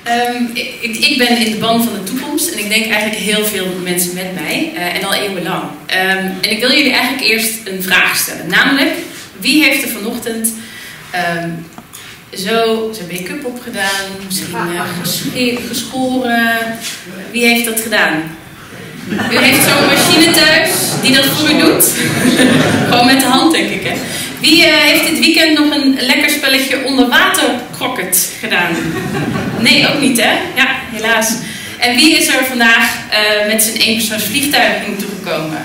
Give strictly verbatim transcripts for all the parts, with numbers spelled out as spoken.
Um, ik, ik ben in de ban van de toekomst en ik denk eigenlijk heel veel mensen met mij uh, en al eeuwenlang. Um, en ik wil jullie eigenlijk eerst een vraag stellen. Namelijk, wie heeft er vanochtend um, zo zijn make-up opgedaan, misschien uh, ges geschoren? Wie heeft dat gedaan? U heeft zo'n machine thuis die dat voor u doet? Gewoon met de hand, denk ik, hè? Wie uh, heeft dit weekend nog een lekker spelletje onderwater croquet gedaan? Nee, ook niet, hè? Ja, helaas. En wie is er vandaag uh, met zijn eenpersoonsvliegtuig toegekomen?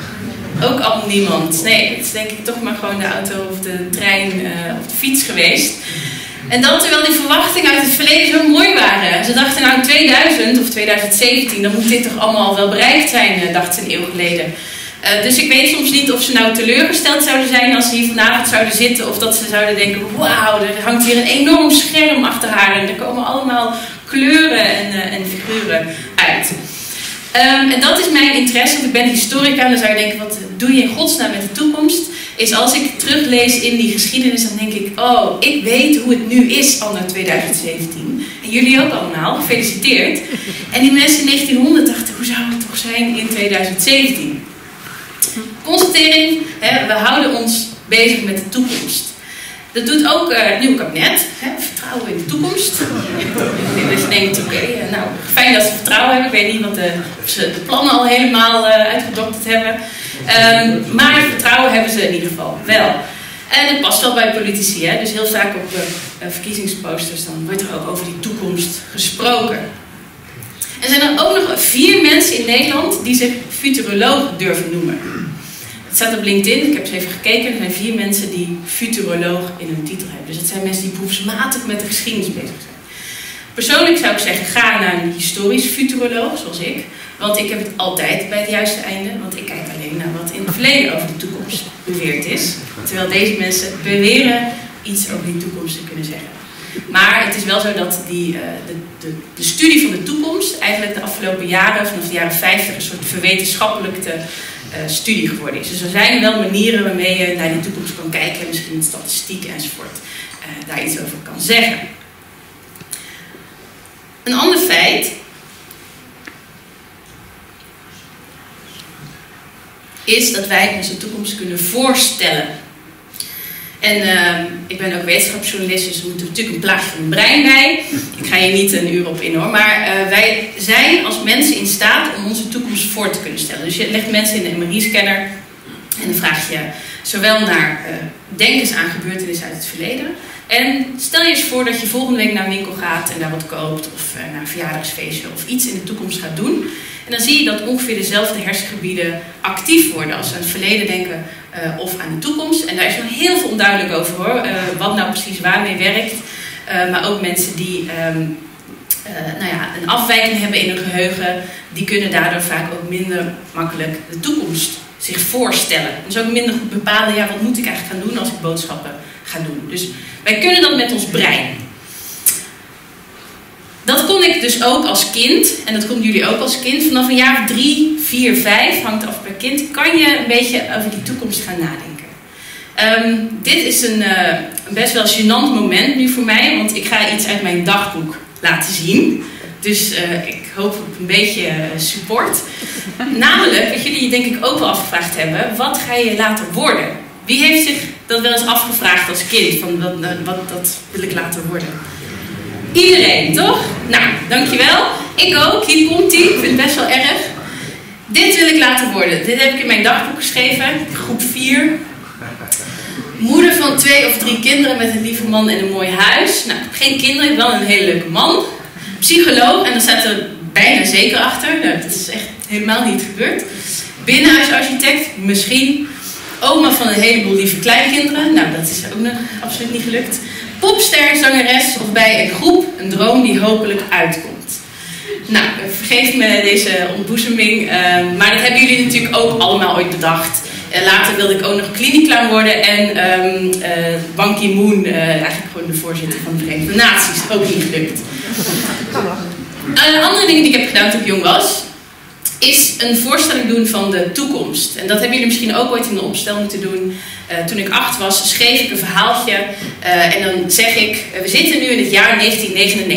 Ook al niemand. Nee, het is denk ik toch maar gewoon de auto of de trein uh, of de fiets geweest. En dat terwijl die verwachtingen uit het verleden zo mooi waren. Ze dachten nou tweeduizend of tweeduizend zeventien, dan moet dit toch allemaal wel bereikt zijn, dachten ze een eeuw geleden. Uh, dus ik weet soms niet of ze nou teleurgesteld zouden zijn als ze hier vanavond zouden zitten. Of dat ze zouden denken, wauw, er hangt hier een enorm scherm achter haar. En er komen allemaal kleuren en, uh, en figuren uit. Um, en dat is mijn interesse, want ik ben historica. En dan zou je denken, wat doe je in godsnaam met de toekomst? Is als ik teruglees in die geschiedenis, dan denk ik, oh, ik weet hoe het nu is anno tweeduizend zeventien. En jullie ook allemaal, gefeliciteerd. En die mensen in negentienhonderd dachten, hoe zou het toch zijn in tweeduizend zeventien? Constatering, hè, we houden ons bezig met de toekomst. Dat doet ook uh, het nieuwe kabinet, hè, vertrouwen in de toekomst. Dus je denkt, oké, okay, uh, nou, fijn dat ze vertrouwen hebben. Ik weet niet wat de, of ze de plannen al helemaal uh, uitgedokterd hebben. Um, maar vertrouwen hebben ze in ieder geval wel. En het past wel bij politici, hè? Dus heel vaak op uh, uh, verkiezingsposters dan wordt er ook over die toekomst gesproken. Er zijn er ook nog vier mensen in Nederland die zich futuroloog durven noemen. Het staat op LinkedIn, ik heb eens even gekeken. Er zijn vier mensen die futuroloog in hun titel hebben. Dus het zijn mensen die beroepsmatig met de geschiedenis bezig zijn. Persoonlijk zou ik zeggen, ga naar een historisch futuroloog, zoals ik. Want ik heb het altijd bij het juiste einde. Want ik kijk alleen naar wat in het verleden over de toekomst beweerd is. Terwijl deze mensen beweren iets over die toekomst te kunnen zeggen. Maar het is wel zo dat die, uh, de, de, de studie van de toekomst eigenlijk de afgelopen jaren, vanaf de jaren vijftig, een soort verwetenschappelijke uh, studie geworden is. Dus er zijn wel manieren waarmee je naar die toekomst kan kijken, misschien statistiek enzovoort, uh, daar iets over kan zeggen. Een ander feit is dat wij onze toekomst kunnen voorstellen. En uh, ik ben ook wetenschapsjournalist, dus er moet natuurlijk een plaatje van mijn brein bij. Ik ga hier niet een uur op in hoor, maar uh, wij zijn als mensen in staat om onze toekomst voor te kunnen stellen. Dus je legt mensen in de M R I-scanner en dan vraag je zowel naar uh, denk eens aan gebeurtenissen uit het verleden. En stel je eens voor dat je volgende week naar een winkel gaat en daar wat koopt, of uh, naar een verjaardagsfeestje of iets in de toekomst gaat doen. En dan zie je dat ongeveer dezelfde hersengebieden actief worden als ze aan het verleden denken uh, of aan de toekomst. En daar is nog heel veel onduidelijk over hoor, uh, wat nou precies waarmee werkt. Uh, maar ook mensen die um, uh, nou ja, een afwijking hebben in hun geheugen, die kunnen daardoor vaak ook minder makkelijk de toekomst zich voorstellen. Dus ook minder goed bepalen, ja, wat moet ik eigenlijk gaan doen als ik boodschappen ga doen. Dus wij kunnen dat met ons brein. Dat kon ik dus ook als kind, en dat konden jullie ook als kind. Vanaf een jaar of drie, vier, vijf, hangt af per kind, kan je een beetje over die toekomst gaan nadenken. Um, dit is een, uh, een best wel gênant moment nu voor mij, want ik ga iets uit mijn dagboek laten zien. Dus uh, ik hoop op een beetje uh, support. Namelijk, wat jullie denk ik ook wel afgevraagd hebben, wat ga je later worden? Wie heeft zich dat wel eens afgevraagd als kind, van wat, uh, wat dat wil ik later worden? Iedereen, toch? Nou, dankjewel. Ik ook. Hier komt ie. Ik vind het best wel erg. Dit wil ik later worden. Dit heb ik in mijn dagboek geschreven. Groep vier. Moeder van twee of drie kinderen met een lieve man en een mooi huis. Nou, ik heb geen kinderen, wel een hele leuke man. Psycholoog. En dan staat er bijna zeker achter. Nou, dat is echt helemaal niet gebeurd. Binnenhuisarchitect. Misschien. Oma van een heleboel lieve kleinkinderen. Nou, dat is ook nog absoluut niet gelukt. Popster, zangeres of bij een groep, een droom die hopelijk uitkomt. Nou, vergeef me deze ontboezeming, uh, maar dat hebben jullie natuurlijk ook allemaal ooit bedacht. Uh, later wilde ik ook nog kliniekclown worden en um, uh, Ban Ki-moon, uh, eigenlijk gewoon de voorzitter van de Verenigde Naties, ook niet gelukt. Uh, een andere ding die ik heb gedaan toen ik jong was, is een voorstelling doen van de toekomst. En dat hebben jullie misschien ook ooit in een opstel moeten doen. Uh, toen ik acht was, schreef ik een verhaaltje. Uh, en dan zeg ik, uh, we zitten nu in het jaar negentien negenennegentig. Dat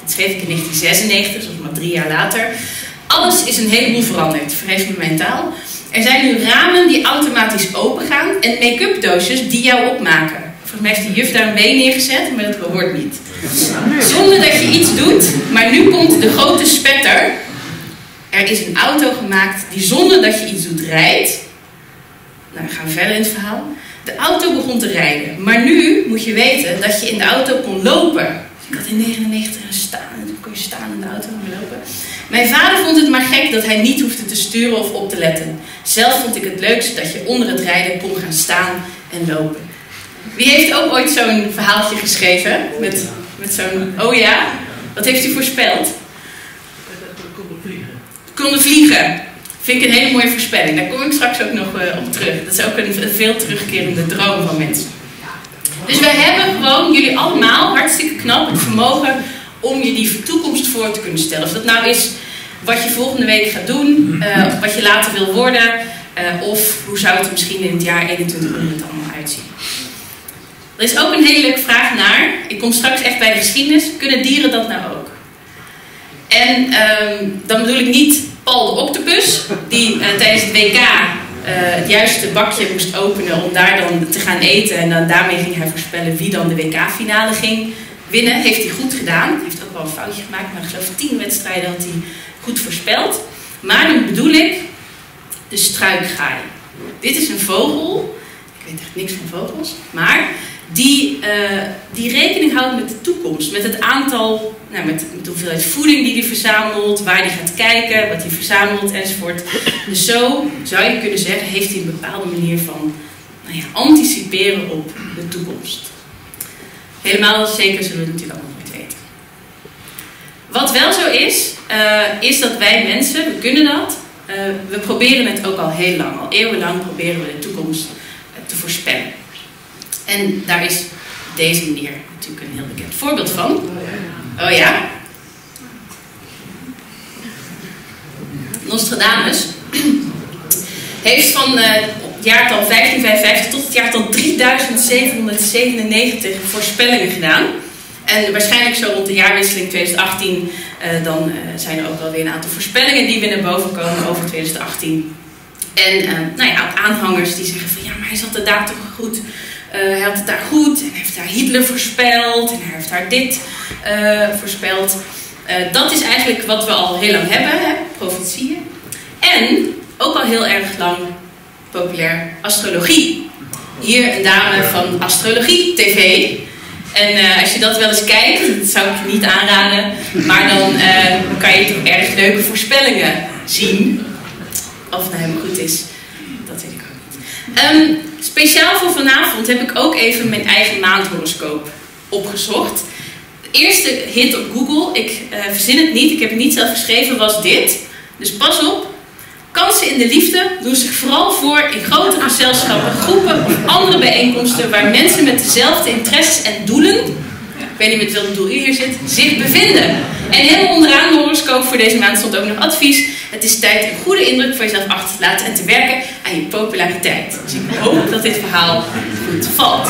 Dat schreef ik in negentien zesennegentig, dus maar drie jaar later. Alles is een heleboel veranderd, vergeef me mijn taal. Er zijn nu ramen die automatisch opengaan en make-up doosjes die jou opmaken. Volgens mij heeft de juf daar een been neergezet, maar dat hoort niet. Zonder dat je iets doet, maar nu komt de grote spetter. Er is een auto gemaakt die zonder dat je iets doet rijdt. Nou, we gaan verder in het verhaal. De auto begon te rijden, maar nu moet je weten dat je in de auto kon lopen. Ik had in negentien negenennegentig staan, en toen kon je staan in de auto en lopen. Mijn vader vond het maar gek dat hij niet hoefde te sturen of op te letten. Zelf vond ik het leukste dat je onder het rijden kon gaan staan en lopen. Wie heeft ook ooit zo'n verhaaltje geschreven? Met, met zo'n, oh ja, wat heeft u voorspeld? Konden vliegen. Konden vliegen. Vind ik een hele mooie voorspelling. Daar kom ik straks ook nog uh, op terug. Dat is ook een, een veel terugkerende droom van mensen. Dus wij hebben gewoon, jullie allemaal, hartstikke knap, het vermogen om je die toekomst voor te kunnen stellen. Of dat nou is wat je volgende week gaat doen, uh, wat je later wil worden, uh, of hoe zou het misschien in het jaar eenentwintighonderd allemaal uitzien. Er is ook een hele leuke vraag naar, ik kom straks echt bij de geschiedenis, kunnen dieren dat nou ook? En um, dan bedoel ik niet Paul de octopus, die uh, tijdens het W K uh, het juiste bakje moest openen om daar dan te gaan eten. En dan daarmee ging hij voorspellen wie dan de W K-finale ging winnen. Heeft hij goed gedaan. Hij heeft ook wel een foutje gemaakt, maar ik geloof tien wedstrijden had hij goed voorspeld. Maar dan bedoel ik de struikgaai. Dit is een vogel, ik weet echt niks van vogels, maar die, uh, die rekening houdt met de toekomst. Met het aantal, nou, met, met de hoeveelheid voeding die hij verzamelt, waar hij gaat kijken, wat hij verzamelt enzovoort. Dus zo zou je kunnen zeggen, heeft hij een bepaalde manier van nou ja, anticiperen op de toekomst. Helemaal zeker zullen we het natuurlijk allemaal nooit weten. Wat wel zo is, uh, is dat wij mensen, we kunnen dat, uh, we proberen het ook al heel lang, al eeuwenlang proberen we de toekomst uh, te voorspellen. En daar is deze meneer natuurlijk een heel bekend voorbeeld van. Oh ja? Nostradamus heeft van uh, het jaartal vijftien vijfenvijftig tot het jaartal drieduizend zevenhonderdzevenennegentig voorspellingen gedaan. En waarschijnlijk zo rond de jaarwisseling twintig achttien, uh, dan uh, zijn er ook wel weer een aantal voorspellingen die weer naar boven komen over twintig achttien. En uh, nou ja, aanhangers die zeggen van ja, maar hij zat er daar toch goed. Uh, hij had het daar goed en hij heeft daar Hitler voorspeld en hij heeft daar dit uh, voorspeld. Uh, dat is eigenlijk wat we al heel lang hebben, hè? Profetieën. En ook al heel erg lang populair astrologie. Hier een dame van Astrologie T V. En uh, als je dat wel eens kijkt, dat zou ik je niet aanraden, maar dan uh, kan je toch erg leuke voorspellingen zien. Of het nou helemaal goed is, dat weet ik ook niet. Um, Speciaal voor vanavond heb ik ook even mijn eigen maandhoroscoop opgezocht. De eerste hit op Google, ik uh, verzin het niet, ik heb het niet zelf geschreven, was dit. Dus pas op. Kansen in de liefde doen zich vooral voor in grote gezelschappen, groepen of andere bijeenkomsten waar mensen met dezelfde interesses en doelen, ik weet niet met welk doel u hier zit, zich bevinden. En helemaal onderaan de horoscoop voor deze maand stond ook nog advies. Het is tijd een goede indruk voor jezelf achter te laten en te werken aan je populariteit. Dus ik hoop dat dit verhaal goed valt.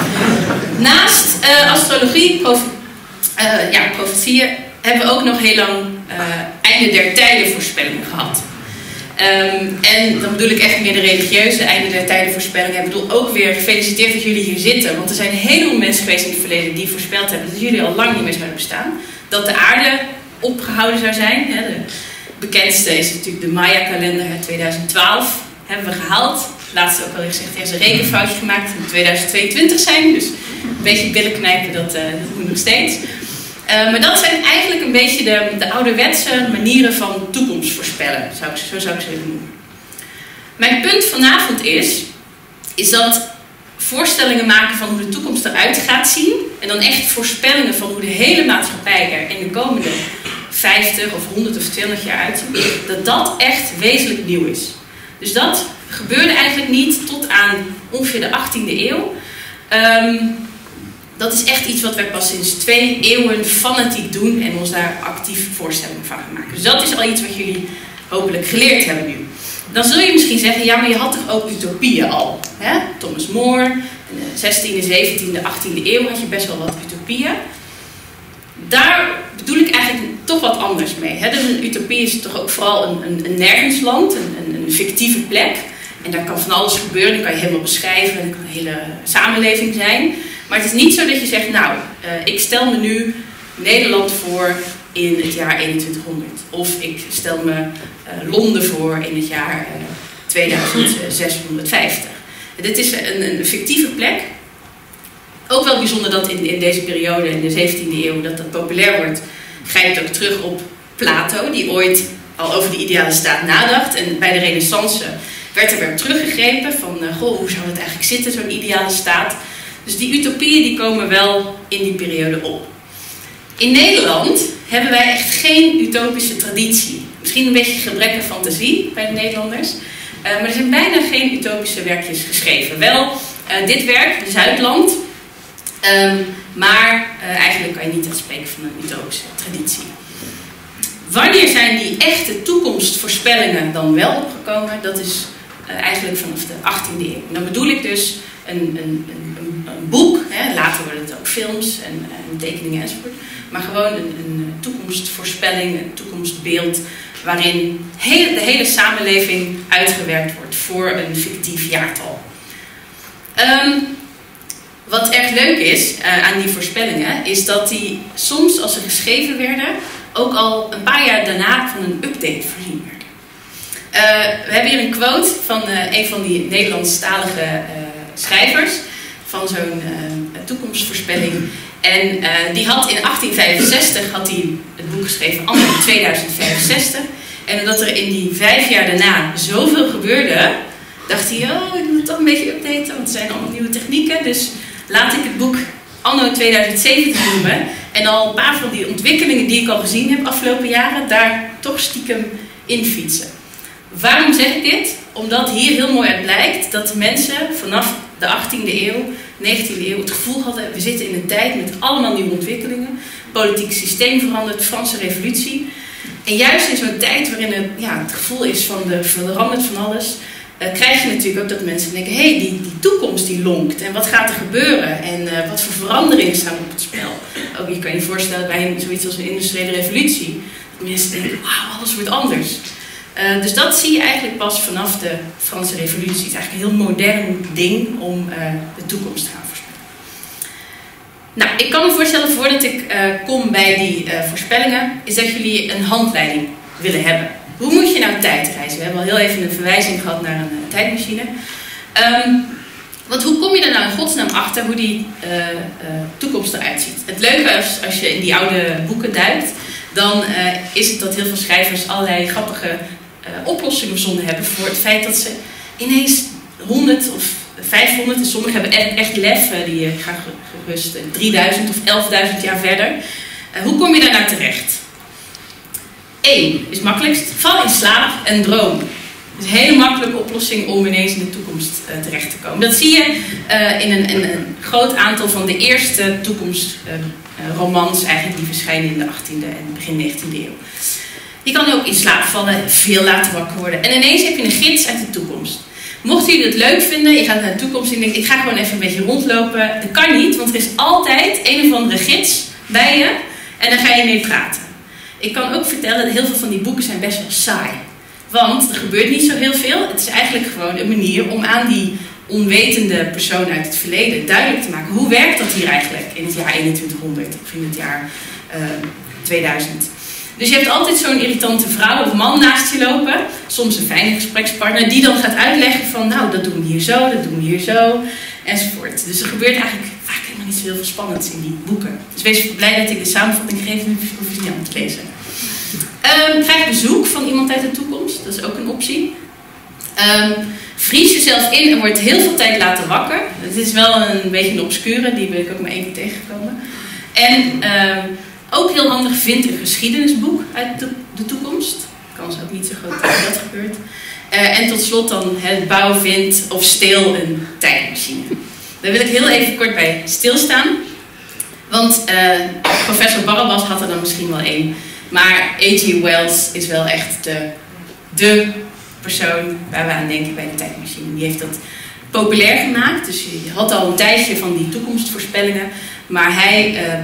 Naast uh, astrologie, prof, uh, ja, profetieën, hebben we ook nog heel lang uh, einde der tijden voorspellingen gehad. Um, en dan bedoel ik echt meer de religieuze einde der tijden voorspellingen. Ik bedoel ook weer gefeliciteerd dat jullie hier zitten. Want er zijn een heleboel mensen geweest in het verleden die voorspeld hebben dat jullie al lang niet meer zouden bestaan. Dat de aarde opgehouden zou zijn. Hè. De bekendste is natuurlijk de Maya-kalender uit tweeduizend twaalf. Hebben we gehaald. Laatst ook al gezegd, er is een rekenfoutje gemaakt. Het moet tweeduizend tweeëntwintig zijn. Dus een beetje billen knijpen, dat, uh, dat moet nog steeds. Uh, maar dat zijn eigenlijk een beetje de, de ouderwetse manieren van toekomst voorspellen. Zou ik, zo zou ik ze noemen. Mijn punt vanavond is, is dat voorstellingen maken van hoe de toekomst eruit gaat zien. En dan echt voorspellingen van hoe de hele maatschappij er in de komende vijftig of honderd of tweehonderd jaar uitziet. Dat dat echt wezenlijk nieuw is. Dus dat gebeurde eigenlijk niet tot aan ongeveer de achttiende eeuw. Um, Dat is echt iets wat wij pas sinds twee eeuwen fanatiek doen en ons daar actief voorstellingen van gaan maken. Dus dat is al iets wat jullie hopelijk geleerd hebben nu. Dan zul je misschien zeggen, ja, maar je had toch ook utopieën al? Hè? Thomas More, in de zestiende, zeventiende, achttiende eeuw had je best wel wat utopieën. Daar bedoel ik eigenlijk toch wat anders mee. Hè? Dus een utopie is toch ook vooral een, een, een nergensland, een, een, een fictieve plek. En daar kan van alles gebeuren, dat kan je helemaal beschrijven, dat kan een hele samenleving zijn. Maar het is niet zo dat je zegt, nou, uh, ik stel me nu Nederland voor in het jaar eenentwintighonderd. Of ik stel me uh, Londen voor in het jaar uh, tweeduizend zeshonderdvijftig. Dit is een, een fictieve plek. Ook wel bijzonder dat in, in deze periode, in de zeventiende eeuw, dat dat populair wordt. Grijpt ook terug op Plato, die ooit al over de ideale staat nadacht. En bij de Renaissance werd er weer teruggegrepen van, uh, goh, hoe zou het eigenlijk zitten, zo'n ideale staat. Dus die utopieën die komen wel in die periode op. In Nederland hebben wij echt geen utopische traditie. Misschien een beetje gebrek aan fantasie bij de Nederlanders. Uh, maar er zijn bijna geen utopische werkjes geschreven. Wel uh, dit werk, de Zuidland. Um, maar uh, eigenlijk kan je niet echt spreken van een utopische traditie. Wanneer zijn die echte toekomstvoorspellingen dan wel opgekomen? Dat is uh, eigenlijk vanaf de achttiende eeuw. En dan bedoel ik dus een, een, een, een boek. Hè, later worden het ook films en, en tekeningen enzovoort. Maar gewoon een, een toekomstvoorspelling, een toekomstbeeld. Waarin heel, de hele samenleving uitgewerkt wordt voor een fictief jaartal. Um, wat erg leuk is uh, aan die voorspellingen, is dat die soms als ze geschreven werden, ook al een paar jaar daarna van een update voorzien werden. Uh, we hebben hier een quote van uh, een van die Nederlandstalige uh, schrijvers, van zo'n uh, toekomstvoorspelling. En uh, die had in achttien vijfenzestig had hij het boek geschreven, anno tweeduizend vijfenzestig. En omdat er in die vijf jaar daarna zoveel gebeurde, dacht hij, oh, ik moet het toch een beetje updaten, want er zijn allemaal nieuwe technieken. Dus laat ik het boek anno tweeduizend zeventig noemen. En al een paar van die ontwikkelingen die ik al gezien heb afgelopen jaren, daar toch stiekem in fietsen. Waarom zeg ik dit? Omdat hier heel mooi uit blijkt dat de mensen vanaf de achttiende eeuw, negentiende eeuw het gevoel hadden, we zitten in een tijd met allemaal nieuwe ontwikkelingen. Politiek systeem veranderd, Franse revolutie. En juist in zo'n tijd waarin het, ja, het gevoel is van er verandert van alles, uh, krijg je natuurlijk ook dat mensen denken, hé, hey, die, die toekomst die lonkt. En wat gaat er gebeuren? En uh, wat voor veranderingen staan op het spel? Ook je kan je voorstellen bij een, zoiets als een industriële revolutie. Dat mensen denken, wauw, alles wordt anders. Uh, dus dat zie je eigenlijk pas vanaf de Franse revolutie. Het is eigenlijk een heel modern ding om uh, de toekomst te gaan voorspellen. Nou, ik kan me voorstellen, voordat ik uh, kom bij die uh, voorspellingen, is dat jullie een handleiding willen hebben. Hoe moet je nou tijdreizen? We hebben al heel even een verwijzing gehad naar een uh, tijdmachine. Um, want hoe kom je er nou in godsnaam achter hoe die uh, uh, toekomst eruit ziet? Het leuke is, als je in die oude boeken duikt, dan uh, is het dat heel veel schrijvers allerlei grappige uh, oplossingen verzonnen hebben voor het feit dat ze ineens honderd of vijfhonderd, en sommigen hebben echt, echt lef, die uh, gaan gerust uh, drieduizend of elfduizend jaar verder. Uh, hoe kom je daar nou terecht? Eén is makkelijkst, val in slaap en droom. Het is een hele makkelijke oplossing om ineens in de toekomst uh, terecht te komen. Dat zie je uh, in, een, in een groot aantal van de eerste toekomstromans uh, eigenlijk die verschijnen in de achttiende en begin negentiende eeuw. Je kan ook in slaap vallen, veel later wakker worden. En ineens heb je een gids uit de toekomst. Mochten jullie het leuk vinden, je gaat naar de toekomst en je denkt, ik ga gewoon even een beetje rondlopen. Dat kan niet, want er is altijd een of andere gids bij je en daar ga je mee praten. Ik kan ook vertellen dat heel veel van die boeken zijn best wel saai. Want er gebeurt niet zo heel veel. Het is eigenlijk gewoon een manier om aan die onwetende persoon uit het verleden duidelijk te maken. Hoe werkt dat hier eigenlijk in het jaar eenentwintighonderd of in het jaar uh, tweeduizend? Dus je hebt altijd zo'n irritante vrouw of man naast je lopen. Soms een fijne gesprekspartner die dan gaat uitleggen van nou, dat doen we hier zo, dat doen we hier zo, enzovoort. Dus er gebeurt eigenlijk vaak helemaal niet zo heel veel spannends in die boeken. Dus wees blij dat ik de samenvatting geef en hoef je niet aan te lezen. Um, krijg bezoek van iemand uit de toekomst, dat is ook een optie. Um, vries jezelf in en wordt heel veel tijd laten wakker. Het is wel een beetje een obscure, die ben ik ook maar één keer tegengekomen. En um, ook heel handig, vind een geschiedenisboek uit de, de toekomst. Kans ook niet zo groot dat dat gebeurt. Uh, en tot slot dan, het bouw, vind of steel een tijdmachine. Daar wil ik heel even kort bij stilstaan. Want uh, professor Barabbas had er dan misschien wel één. Maar H G Wells is wel echt de, de persoon waar we aan denken bij de tijdmachine. Die heeft dat populair gemaakt. Dus je had al een tijdje van die toekomstvoorspellingen. Maar hij uh,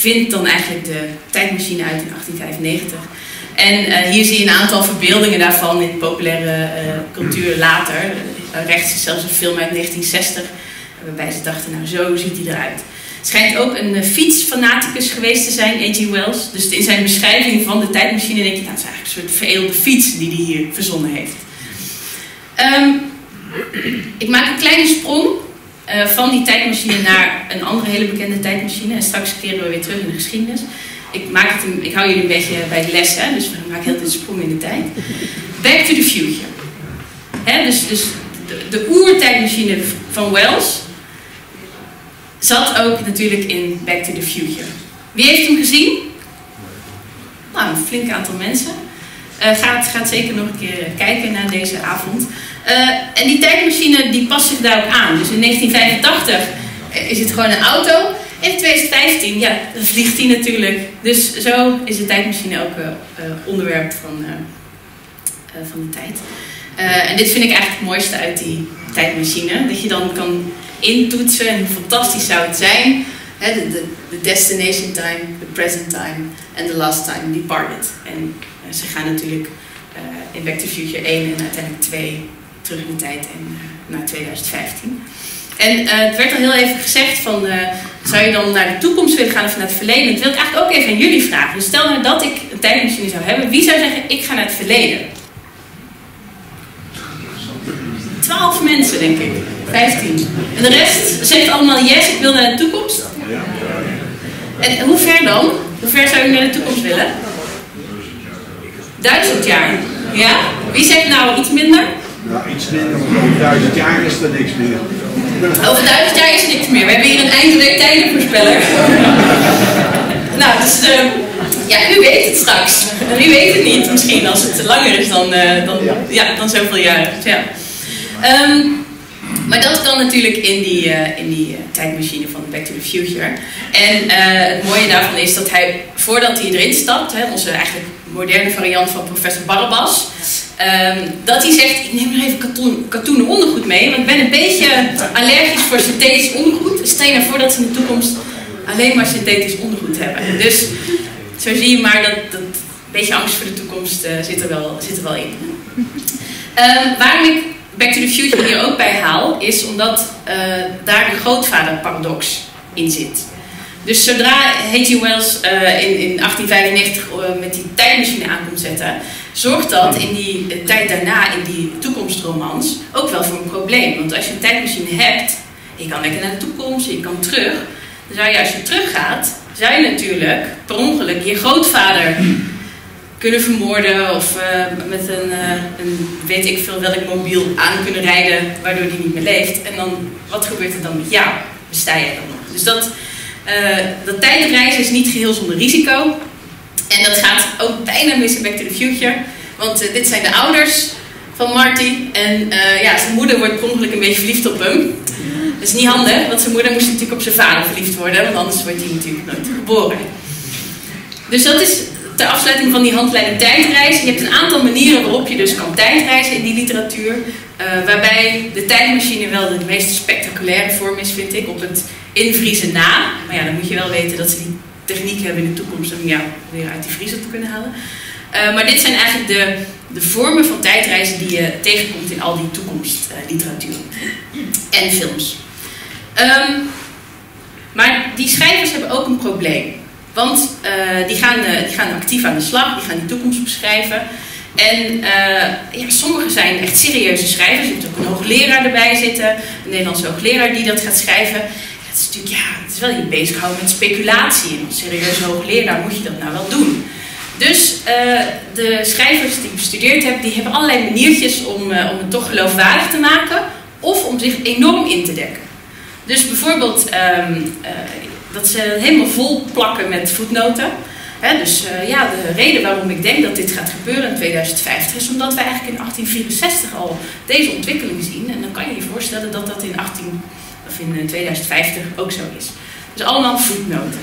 vindt dan eigenlijk de tijdmachine uit in achttien vijfennegentig. En uh, hier zie je een aantal verbeeldingen daarvan in populaire uh, cultuur later. Uh, rechts is zelfs een film uit negentien zestig, waarbij ze dachten, nou zo ziet hij eruit. Het schijnt ook een uh, fietsfanaticus geweest te zijn, H G Wells. Dus in zijn beschrijving van de tijdmachine denk je, nou, het is eigenlijk een soort veredelde fiets die hij hier verzonnen heeft. Um, ik maak een kleine sprong uh, van die tijdmachine naar een andere hele bekende tijdmachine. En straks keren we weer terug in de geschiedenis. Ik, maak het een, ik hou jullie een beetje bij de les, hè, dus we maken heel veel sprong in de tijd. Back to the Future. Hè, dus dus de, de oertijdmachine van Wells zat ook natuurlijk in Back to the Future. Wie heeft hem gezien? Nou, een flink aantal mensen. Uh, gaat, gaat zeker nog een keer kijken naar deze avond. Uh, en die tijdmachine die past zich daar ook aan. Dus in negentien vijfentachtig is het gewoon een auto. En in twintig vijftien, ja, dan vliegt die natuurlijk. Dus zo is de tijdmachine ook uh, uh, onderwerp van, uh, uh, van de tijd. Uh, en dit vind ik eigenlijk het mooiste uit die tijdmachine. Dat je dan kan intoetsen en hoe fantastisch zou het zijn. He, de, de, de destination time, the present time en the last time departed. En uh, ze gaan natuurlijk uh, in Back to the Future één en uiteindelijk twee terug in de tijd en uh, naar twintig vijftien. En uh, het werd al heel even gezegd van, uh, zou je dan naar de toekomst willen gaan of naar het verleden? Dat wil ik eigenlijk ook even aan jullie vragen. Dus stel nou dat ik een tijdmachine zou hebben, wie zou zeggen, ik ga naar het verleden? Twaalf mensen, denk ik. Vijftien. En de rest zegt allemaal yes, ik wil naar de toekomst. En hoe ver dan? Hoe ver zou je naar de toekomst willen? Duizend jaar. Ja? Wie zegt nou iets minder? Nou, iets minder, want over duizend jaar is er niks meer. Over duizend jaar is er niks meer. We hebben hier een einde der tijden voorspeller. Nou, dus uh, ja, u weet het straks. U weet het niet misschien als het langer is dan, uh, dan, ja, dan zoveel jaren. Ja. Um, maar dat kan natuurlijk in die, uh, in die uh, tijdmachine van Back to the Future. En uh, het mooie daarvan is dat hij, voordat hij erin stapt, hè, onze eigenlijk moderne variant van professor Barabbas, um, dat hij zegt, ik neem nog even katoen, katoenen ondergoed mee, want ik ben een beetje allergisch voor synthetisch ondergoed. Stel je nou voor dat ze in de toekomst alleen maar synthetisch ondergoed hebben. Dus zo zie je maar dat, dat een beetje angst voor de toekomst uh, zit, er wel, zit er wel in. Um, waarom ik Back to the Future hier ook bij haal, is omdat uh, daar de grootvaderparadox in zit. Dus zodra H G Wells uh, in, in achttien vijfennegentig uh, met die tijdmachine aan komt zetten, zorgt dat in die uh, tijd daarna, in die toekomstromans, ook wel voor een probleem. Want als je een tijdmachine hebt, je kan lekker naar de toekomst, je kan terug, dan zou je als je teruggaat, zou je natuurlijk per ongeluk je grootvader kunnen vermoorden of uh, met een, uh, een weet ik veel welk mobiel aan kunnen rijden waardoor die niet meer leeft. En dan, wat gebeurt er dan met jou? Besta jij dan nog? Dus dat, uh, dat tijdreizen is niet geheel zonder risico. En dat gaat ook bijna mis in Back to the Future. Want uh, dit zijn de ouders van Marty. En uh, ja, zijn moeder wordt per ongeluk een beetje verliefd op hem. Dat is niet handig, want zijn moeder moest natuurlijk op zijn vader verliefd worden. Want anders wordt hij natuurlijk nooit geboren. Dus dat is ter afsluiting van die handleiding tijdreizen. Je hebt een aantal manieren waarop je dus kan tijdreizen in die literatuur. Uh, waarbij de tijdmachine wel de meest spectaculaire vorm is, vind ik, op het invriezen na. Maar ja, dan moet je wel weten dat ze die techniek hebben in de toekomst om jou weer uit die vriezer te kunnen halen. Uh, maar dit zijn eigenlijk de, de vormen van tijdreizen die je tegenkomt in al die toekomstliteratuur uh, en films. Um, maar die schrijvers hebben ook een probleem. Want uh, die, gaan, uh, die gaan actief aan de slag, die gaan die toekomst beschrijven. En uh, ja, sommigen zijn echt serieuze schrijvers. Je hebt ook een hoogleraar erbij zitten, een Nederlandse hoogleraar die dat gaat schrijven. Het is natuurlijk, ja, het is wel je bezighouden met speculatie. En als serieuze hoogleraar moet je dat nou wel doen. Dus uh, de schrijvers die ik bestudeerd heb, die hebben allerlei maniertjes om, uh, om het toch geloofwaardig te maken. Of om zich enorm in te dekken. Dus bijvoorbeeld um, uh, dat ze helemaal vol plakken met voetnoten. He, dus uh, ja, de reden waarom ik denk dat dit gaat gebeuren in tweeduizend vijftig is omdat wij eigenlijk in achttien vierenzestig al deze ontwikkeling zien. En dan kan je je voorstellen dat dat in, achttien, of in tweeduizend vijftig ook zo is. Dus allemaal voetnoten.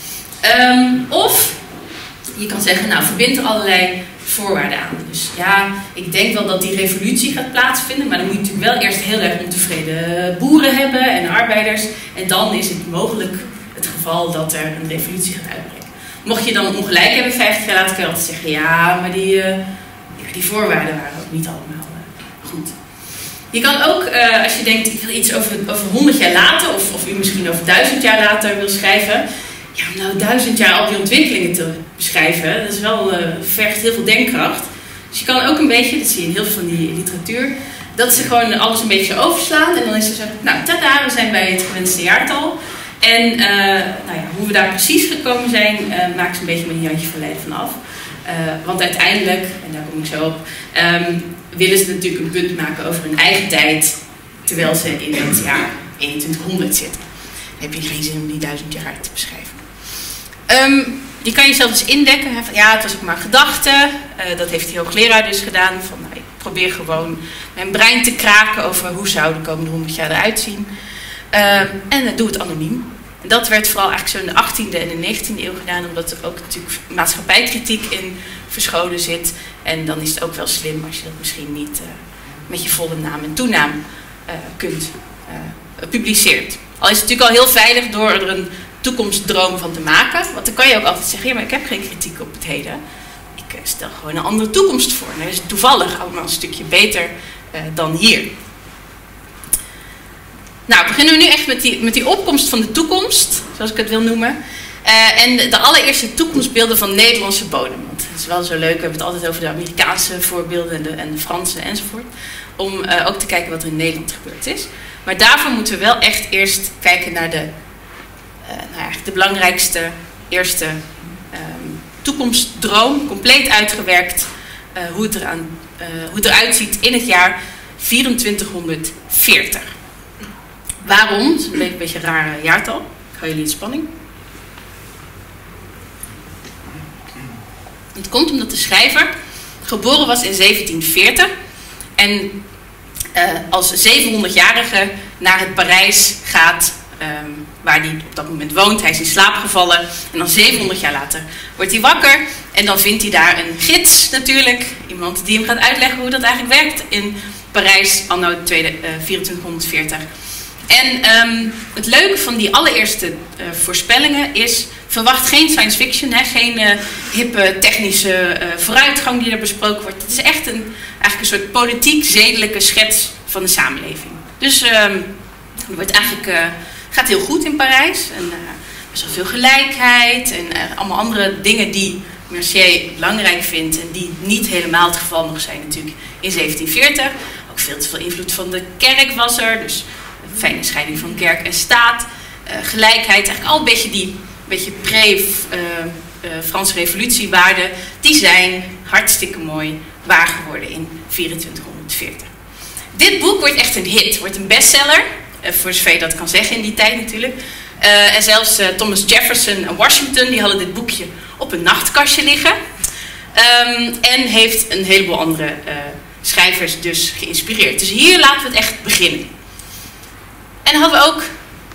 Um, of je kan zeggen, nou verbind er allerlei voorwaarden aan. Dus ja, ik denk wel dat die revolutie gaat plaatsvinden, maar dan moet je natuurlijk wel eerst heel erg ontevreden boeren hebben en arbeiders. En dan is het mogelijk het geval geval dat er een revolutie gaat uitbreken. Mocht je dan ongelijk hebben, vijftig jaar later kun je altijd zeggen, ja, maar die, uh, ja, die voorwaarden waren ook niet allemaal uh, goed. Je kan ook, uh, als je denkt, ik wil iets over, over honderd jaar later, of, of u misschien over duizend jaar later wil schrijven, ja, om nou duizend jaar al die ontwikkelingen te beschrijven, dat is wel, uh, vergt heel veel denkkracht. Dus je kan ook een beetje, dat zie je in heel veel van die literatuur, dat ze gewoon alles een beetje overslaan. En dan is er zo, nou tada, we zijn bij het gewenste jaartal. En uh, nou ja, hoe we daar precies gekomen zijn, uh, maak ze een beetje met een Jantje van Leiden vanaf. Uh, want uiteindelijk, en daar kom ik zo op, um, willen ze natuurlijk een punt maken over hun eigen tijd, terwijl ze in het jaar eenentwintighonderd zitten. Dan heb je geen zin om die duizend jaar te beschrijven. Um, je kan jezelf dus indekken, hè, van ja, het was ook maar gedachte. Uh, dat heeft die hoogleraar dus gedaan. Van, nou, ik probeer gewoon mijn brein te kraken over hoe zou de komende honderd jaar eruit zien. Uh, en uh, doe het anoniem. En dat werd vooral eigenlijk zo in de achttiende en de negentiende eeuw gedaan, omdat er ook natuurlijk maatschappijkritiek in verscholen zit. En dan is het ook wel slim als je dat misschien niet uh, met je volle naam en toenaam uh, kunt uh, publiceert. Al is het natuurlijk al heel veilig door er een toekomstdroom van te maken. Want dan kan je ook altijd zeggen, ja, maar ik heb geen kritiek op het heden. Ik uh, stel gewoon een andere toekomst voor. En dat is toevallig allemaal een stukje beter uh, dan hier. Nou, beginnen we nu echt met die, met die opkomst van de toekomst, zoals ik het wil noemen. Uh, en de, de allereerste toekomstbeelden van Nederlandse bodem. Want het is wel zo leuk, we hebben het altijd over de Amerikaanse voorbeelden en de, en de Franse enzovoort. Om uh, ook te kijken wat er in Nederland gebeurd is. Maar daarvoor moeten we wel echt eerst kijken naar de, uh, nou eigenlijk de belangrijkste eerste um, toekomstdroom. Compleet uitgewerkt uh, hoe, het eraan, uh, hoe het eruit ziet in het jaar vierentwintighonderdveertig. Waarom? Dat is een beetje, een beetje een raar jaartal. Ik hou jullie in spanning. Het komt omdat de schrijver geboren was in zeventienveertig en uh, als zevenhonderdjarige naar het Parijs gaat um, waar hij op dat moment woont. Hij is in slaap gevallen en dan zevenhonderd jaar later wordt hij wakker en dan vindt hij daar een gids natuurlijk. Iemand die hem gaat uitleggen hoe dat eigenlijk werkt in Parijs anno vierentwintighonderdveertig. En um, het leuke van die allereerste uh, voorspellingen is, verwacht geen science fiction, hè, geen uh, hippe technische uh, vooruitgang die er besproken wordt. Het is echt een, eigenlijk een soort politiek-zedelijke schets van de samenleving. Dus um, het wordt eigenlijk, uh, gaat heel goed in Parijs. En, uh, er is al veel gelijkheid en uh, allemaal andere dingen die Mercier belangrijk vindt en die niet helemaal het geval nog zijn natuurlijk in zeventienveertig. Ook veel te veel invloed van de kerk was er, dus fijne scheiding van kerk en staat, uh, gelijkheid, eigenlijk al een beetje die beetje pre-Franse uh, uh, revolutiewaarden, die zijn hartstikke mooi waar geworden in vierentwintighonderdveertig. Dit boek wordt echt een hit, wordt een bestseller, uh, voor zover je dat kan zeggen in die tijd natuurlijk. Uh, en zelfs uh, Thomas Jefferson en Washington, die hadden dit boekje op een nachtkastje liggen. Um, en heeft een heleboel andere uh, schrijvers dus geïnspireerd. Dus hier laten we het echt beginnen. En dan hadden we ook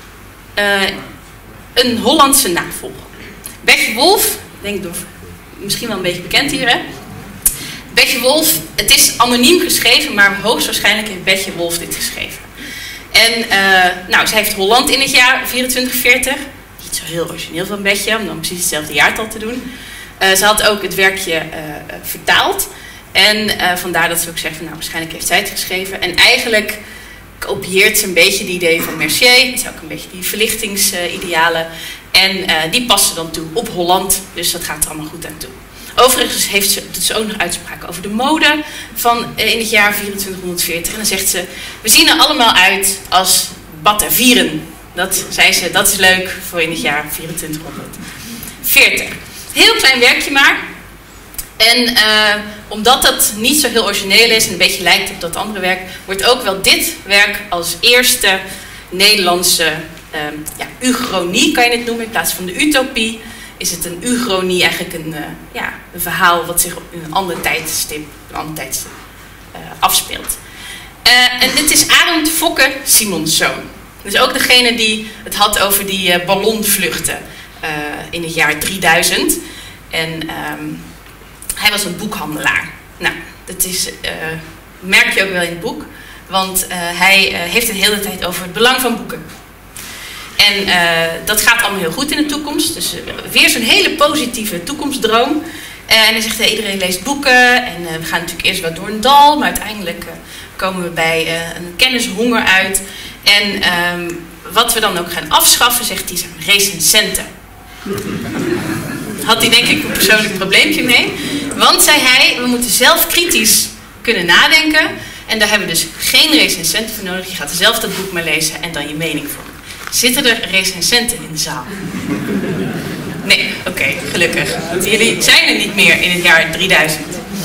uh, een Hollandse navolger. Betje Wolf, ik denk door, misschien wel een beetje bekend hier, hè? Betje Wolf, het is anoniem geschreven, maar hoogstwaarschijnlijk heeft Betje Wolf dit geschreven. En uh, nou, zij heeft Holland in het jaar vierentwintig veertig. Niet zo heel origineel van Betje, om dan precies hetzelfde jaartal te doen. Uh, ze had ook het werkje uh, vertaald. En uh, vandaar dat ze ook zegt, nou, waarschijnlijk heeft zij het geschreven. En eigenlijk kopieert ze een beetje de ideeën van Mercier. Het is ook een beetje die verlichtingsidealen. En uh, die passen dan toe op Holland. Dus dat gaat er allemaal goed aan toe. Overigens heeft ze, doet ze ook nog uitspraken over de mode van uh, in het jaar vierentwintighonderdveertig. En dan zegt ze, we zien er allemaal uit als Batavieren. Dat zei ze, dat is leuk voor in het jaar vierentwintighonderdveertig. Heel klein werkje maar. En uh, omdat dat niet zo heel origineel is en een beetje lijkt op dat andere werk, wordt ook wel dit werk als eerste Nederlandse um, ja, uchronie, kan je het noemen, in plaats van de utopie, is het een uchronie, eigenlijk een, uh, ja, een verhaal wat zich in een andere tijdstip, een ander tijdstip uh, afspeelt. Uh, en dit is Arend Fokke Simonszoon. Dus ook degene die het had over die uh, ballonvluchten uh, in het jaar drieduizend. En um, hij was een boekhandelaar. Nou, dat is, uh, merk je ook wel in het boek. Want uh, hij uh, heeft het de hele tijd over het belang van boeken. En uh, dat gaat allemaal heel goed in de toekomst. Dus uh, weer zo'n hele positieve toekomstdroom. Uh, en hij zegt, uh, iedereen leest boeken. En uh, we gaan natuurlijk eerst wel door een dal. Maar uiteindelijk uh, komen we bij uh, een kennishonger uit. En uh, wat we dan ook gaan afschaffen, zegt hij, zijn recensenten. Had hij denk ik een persoonlijk probleempje mee. Want, zei hij, we moeten zelf kritisch kunnen nadenken. En daar hebben we dus geen recensenten voor nodig. Je gaat zelf dat boek maar lezen en dan je mening vormen. Zitten er recensenten in de zaal? Nee, oké, okay, gelukkig. Want jullie zijn er niet meer in het jaar drieduizend.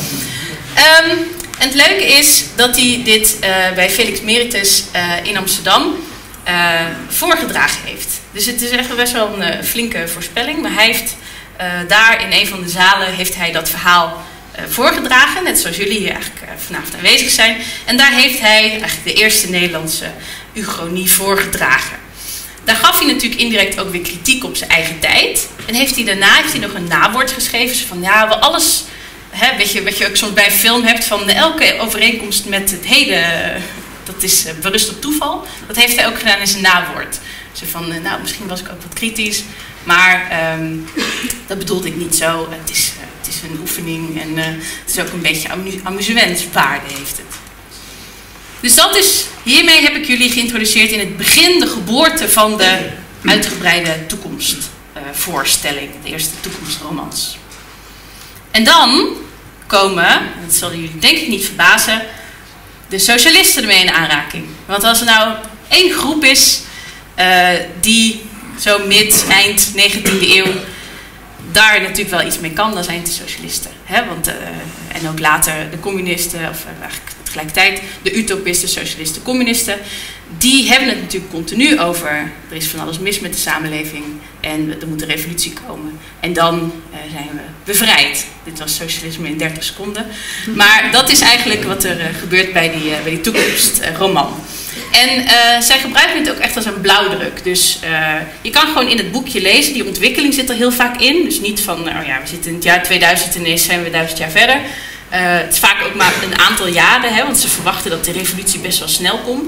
Um, en het leuke is dat hij dit uh, bij Felix Meritus uh, in Amsterdam uh, voorgedragen heeft. Dus het is echt best wel een uh, flinke voorspelling. Maar hij heeft uh, daar in een van de zalen heeft hij dat verhaal uh, voorgedragen. Net zoals jullie hier eigenlijk uh, vanavond aanwezig zijn. En daar heeft hij eigenlijk de eerste Nederlandse ugronie voorgedragen. Daar gaf hij natuurlijk indirect ook weer kritiek op zijn eigen tijd. En heeft hij daarna heeft hij nog een nawoord geschreven. Van ja, we alles, hè, weet je, wat je ook soms bij een film hebt, van elke overeenkomst met het heden, dat is uh, berust op toeval. Dat heeft hij ook gedaan in zijn nawoord. Zo van, uh, nou, misschien was ik ook wat kritisch, maar um, dat bedoelde ik niet zo. Het is, uh, het is een oefening en uh, het is ook een beetje amu amusementswaarde heeft het. Dus dat is, hiermee heb ik jullie geïntroduceerd in het begin, de geboorte van de uitgebreide toekomstvoorstelling, uh, de eerste toekomstromans. En dan komen, dat zal jullie denk ik niet verbazen, de socialisten ermee in aanraking. Want als er nou één groep is uh, die zo mid, eind negentiende eeuw daar natuurlijk wel iets mee kan, dan zijn het de socialisten. Hè? Want, uh, en ook later de communisten, of uh, eigenlijk tegelijkertijd de utopisten, socialisten, communisten, die hebben het natuurlijk continu over, er is van alles mis met de samenleving en er moet een revolutie komen. En dan uh, zijn we bevrijd. Dit was socialisme in dertig seconden. Maar dat is eigenlijk wat er uh, gebeurt bij die, uh, bij die toekomstroman. En uh, zij gebruiken het ook echt als een blauwdruk. Dus uh, je kan gewoon in het boekje lezen, die ontwikkeling zit er heel vaak in. Dus niet van, oh ja, we zitten in het jaar tweeduizend en ineens zijn we duizend jaar verder. Uh, het is vaak ook maar een aantal jaren, hè, want ze verwachten dat de revolutie best wel snel komt.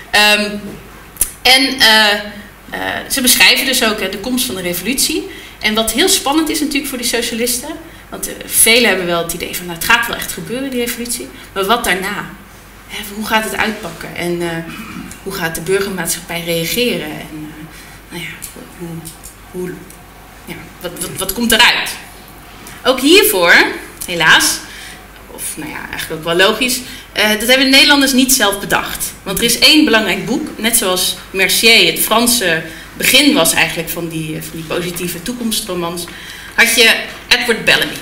Um, en uh, uh, ze beschrijven dus ook uh, de komst van de revolutie. En wat heel spannend is natuurlijk voor die socialisten, want uh, velen hebben wel het idee van, nou, het gaat wel echt gebeuren, die revolutie. Maar wat daarna? Hè, hoe gaat het uitpakken? En uh, hoe gaat de burgermaatschappij reageren? En uh, nou ja, hoe, hoe, ja, wat, wat, wat komt eruit? Ook hiervoor, helaas, of nou ja, eigenlijk ook wel logisch, uh, dat hebben de Nederlanders niet zelf bedacht. Want er is één belangrijk boek, net zoals Mercier het Franse begin was eigenlijk van die, van die positieve toekomstromans, had je Edward Bellamy.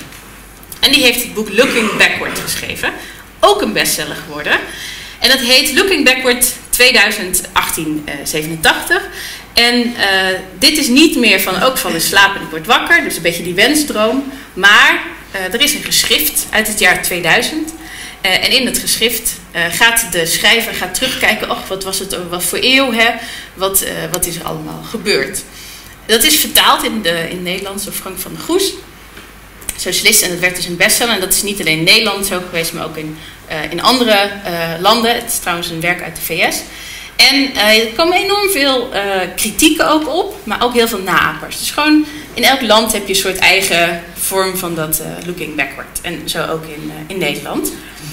En die heeft het boek Looking Backward geschreven. Ook een bestseller geworden. En dat heet Looking Backward tweeduizend achttien zevenentachtig. En uh, dit is niet meer van ook van de slaap en ik word wakker. Dus een beetje die wensdroom. Maar uh, er is een geschrift uit het jaar tweeduizend. Uh, en in het geschrift uh, gaat de schrijver gaat terugkijken. Och, wat was het, wat voor eeuw, hè? Wat, uh, wat is er allemaal gebeurd? Dat is vertaald in, de, in het Nederlands door Frank van der Goes. Socialist, en dat werd dus een bestseller. En dat is niet alleen in Nederland zo geweest, maar ook in, uh, in andere uh, landen. Het is trouwens een werk uit de V S. En uh, er komen enorm veel uh, kritieken ook op, maar ook heel veel naapers. Dus gewoon in elk land heb je een soort eigen vorm van dat uh, looking backward. En zo ook in, uh, in Nederland.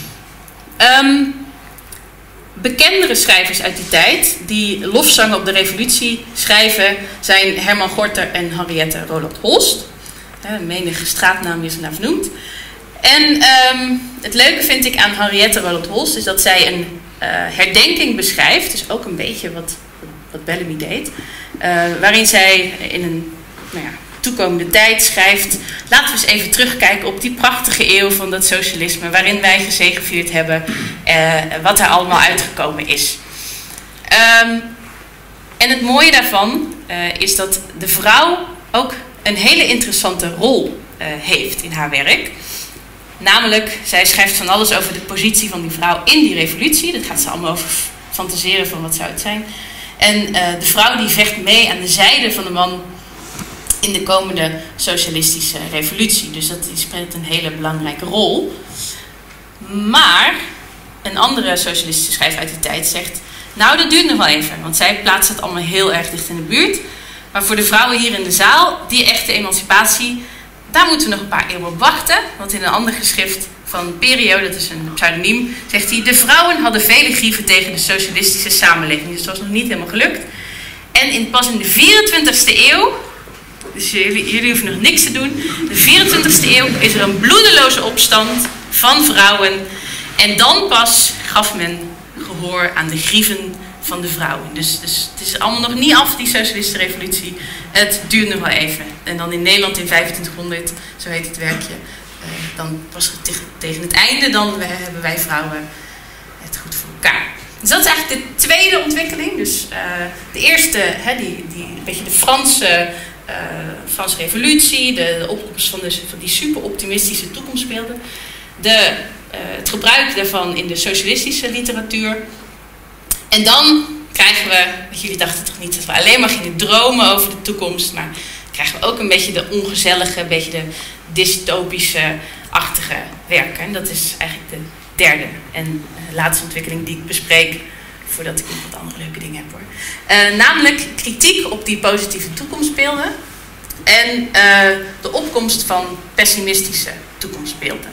Um, bekendere schrijvers uit die tijd die lofzangen op de revolutie schrijven zijn Herman Gorter en Henriette Roland Holst. Uh, menige straatnaam is er naar vernoemd. En um, het leuke vind ik aan Henriette Roland Holst is dat zij een uh, herdenking beschrijft. Dus ook een beetje wat, wat Bellamy deed. Uh, waarin zij in een nou ja, toekomende tijd schrijft. Laten we eens even terugkijken op die prachtige eeuw van dat socialisme. Waarin wij gezegevierd hebben. Uh, wat er allemaal uitgekomen is. Um, en het mooie daarvan uh, is dat de vrouw ook een hele interessante rol uh, heeft in haar werk. Namelijk, zij schrijft van alles over de positie van die vrouw in die revolutie. Dat gaat ze allemaal over fantaseren van wat zou het zijn. En uh, de vrouw die vecht mee aan de zijde van de man in de komende socialistische revolutie. Dus dat die speelt een hele belangrijke rol. Maar een andere socialistische schrijver uit die tijd zegt, Nou, dat duurt nog wel even, want zij plaatst het allemaal heel erg dicht in de buurt. Maar voor de vrouwen hier in de zaal, die echte emancipatie, daar moeten we nog een paar eeuwen op wachten. Want in een ander geschrift van Perio, dat is een pseudoniem, zegt hij: de vrouwen hadden vele grieven tegen de socialistische samenleving. Dus dat was nog niet helemaal gelukt. En in, pas in de vierentwintigste eeuw, dus jullie, jullie hoeven nog niks te doen, de vierentwintigste eeuw is er een bloedeloze opstand van vrouwen. En dan pas gaf men gehoor aan de grieven van de vrouwen. Dus, dus het is allemaal nog niet af, die socialistische revolutie. Het duurt nog wel even. En dan in Nederland in vijfentwintighonderd, zo heet het werkje, uh, dan was het tegen, tegen het einde, dan hebben wij vrouwen het goed voor elkaar. Dus dat is eigenlijk de tweede ontwikkeling. Dus uh, de eerste, hè, die, die een beetje de Franse, uh, Franse revolutie, de, de opkomst van, de, van die super optimistische toekomstbeelden. De, uh, het gebruik daarvan in de socialistische literatuur. En dan krijgen we, want jullie dachten toch niet dat we alleen maar gingen dromen over de toekomst, maar krijgen we ook een beetje de ongezellige, een beetje de dystopische-achtige werken. En dat is eigenlijk de derde en laatste ontwikkeling die ik bespreek, voordat ik nog wat andere leuke dingen heb hoor. Uh, namelijk kritiek op die positieve toekomstbeelden en uh, de opkomst van pessimistische toekomstbeelden.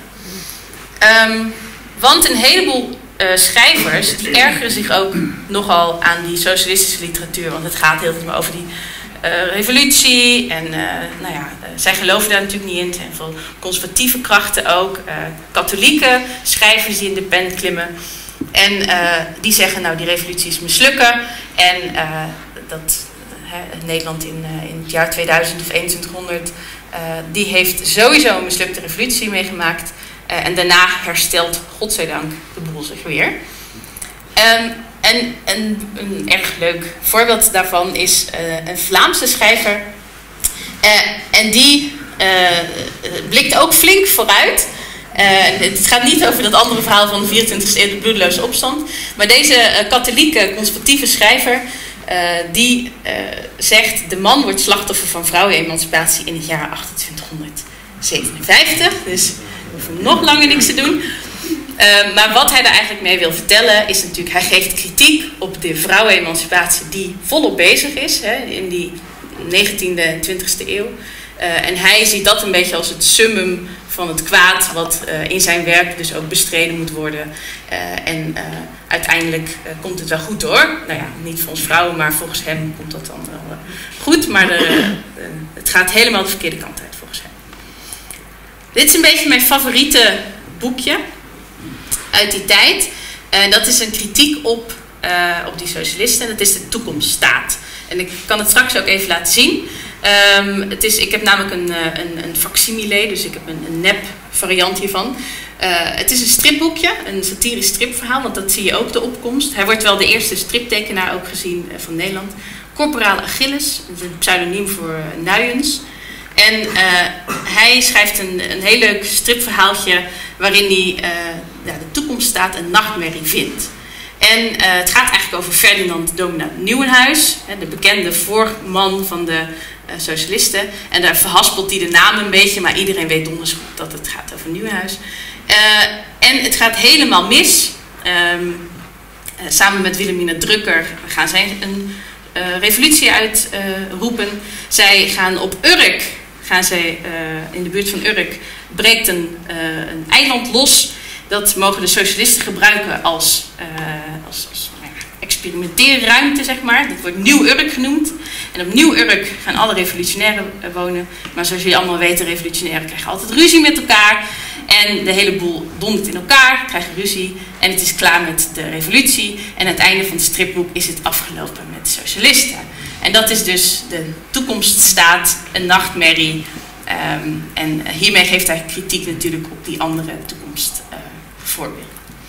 Um, want een heleboel uh, schrijvers die ergeren zich ook nogal aan die socialistische literatuur, want het gaat heel veel maar over die uh, revolutie en uh, nou ja, uh, zij geloven daar natuurlijk niet in. Er zijn veel conservatieve krachten ook, uh, katholieke schrijvers die in de pen klimmen en uh, die zeggen nou die revolutie is mislukken en uh, dat uh, Nederland in, uh, in het jaar tweeduizend of eenentwintighonderd uh, die heeft sowieso een mislukte revolutie meegemaakt. Uh, en daarna herstelt, godzijdank, de boel zich weer. Um, en, en een erg leuk voorbeeld daarvan is uh, een Vlaamse schrijver. Uh, en die uh, blikt ook flink vooruit. Uh, het gaat niet over dat andere verhaal van de vierentwintigste eeuw, de bloedeloze opstand. Maar deze uh, katholieke, conservatieve schrijver, uh, die uh, zegt: de man wordt slachtoffer van vrouwenemancipatie in het jaar achtentwintighonderdzevenenvijftig. Dus we hoeven nog langer niks te doen. Uh, maar wat hij daar eigenlijk mee wil vertellen is natuurlijk, hij geeft kritiek op de vrouwenemancipatie die volop bezig is hè, in die negentiende en twintigste eeuw. Uh, en hij ziet dat een beetje als het summum van het kwaad wat uh, in zijn werk dus ook bestreden moet worden. Uh, en uh, uiteindelijk uh, komt het wel goed hoor. Nou ja, niet voor ons vrouwen, maar volgens hem komt dat dan wel uh, goed. Maar de, uh, het gaat helemaal de verkeerde kant uit volgens hem. Dit is een beetje mijn favoriete boekje uit die tijd. En dat is een kritiek op, uh, op die socialisten. Dat is de toekomststaat. En ik kan het straks ook even laten zien. Um, het is, ik heb namelijk een, een, een facsimile, dus ik heb een, een nep variant hiervan. Uh, het is een stripboekje, een satirisch stripverhaal, want dat zie je ook de opkomst. Hij wordt wel de eerste striptekenaar ook gezien uh, van Nederland. Corporaal Achilles, dat is een pseudoniem voor uh, Nuyens. En uh, hij schrijft een, een heel leuk stripverhaaltje waarin hij uh, ja, de toekomststaat een nachtmerrie vindt. En uh, het gaat eigenlijk over Ferdinand Dominat Nieuwenhuis, hè, de bekende voorman van de uh, socialisten. En daar verhaspelt hij de naam een beetje, maar iedereen weet donders goed dat het gaat over Nieuwenhuis. Uh, en het gaat helemaal mis. Um, uh, samen met Wilhelmina Drucker gaan zij een uh, revolutie uitroepen. Uh, zij gaan op Urk, gaan zij, uh, in de buurt van Urk, breekt een, uh, een eiland los. Dat mogen de socialisten gebruiken als, uh, als, als ja, experimenteerruimte, zeg maar. Dat wordt Nieuw-Urk genoemd. En op Nieuw-Urk gaan alle revolutionairen wonen. Maar zoals jullie allemaal weten, revolutionairen krijgen altijd ruzie met elkaar. En de hele boel dondert in elkaar, krijgen ruzie. En het is klaar met de revolutie. En aan het einde van het stripboek is het afgelopen met de socialisten. En dat is dus de toekomststaat, een nachtmerrie. Um, en hiermee geeft hij kritiek natuurlijk op die andere toekomst. Uh, voorbeeld.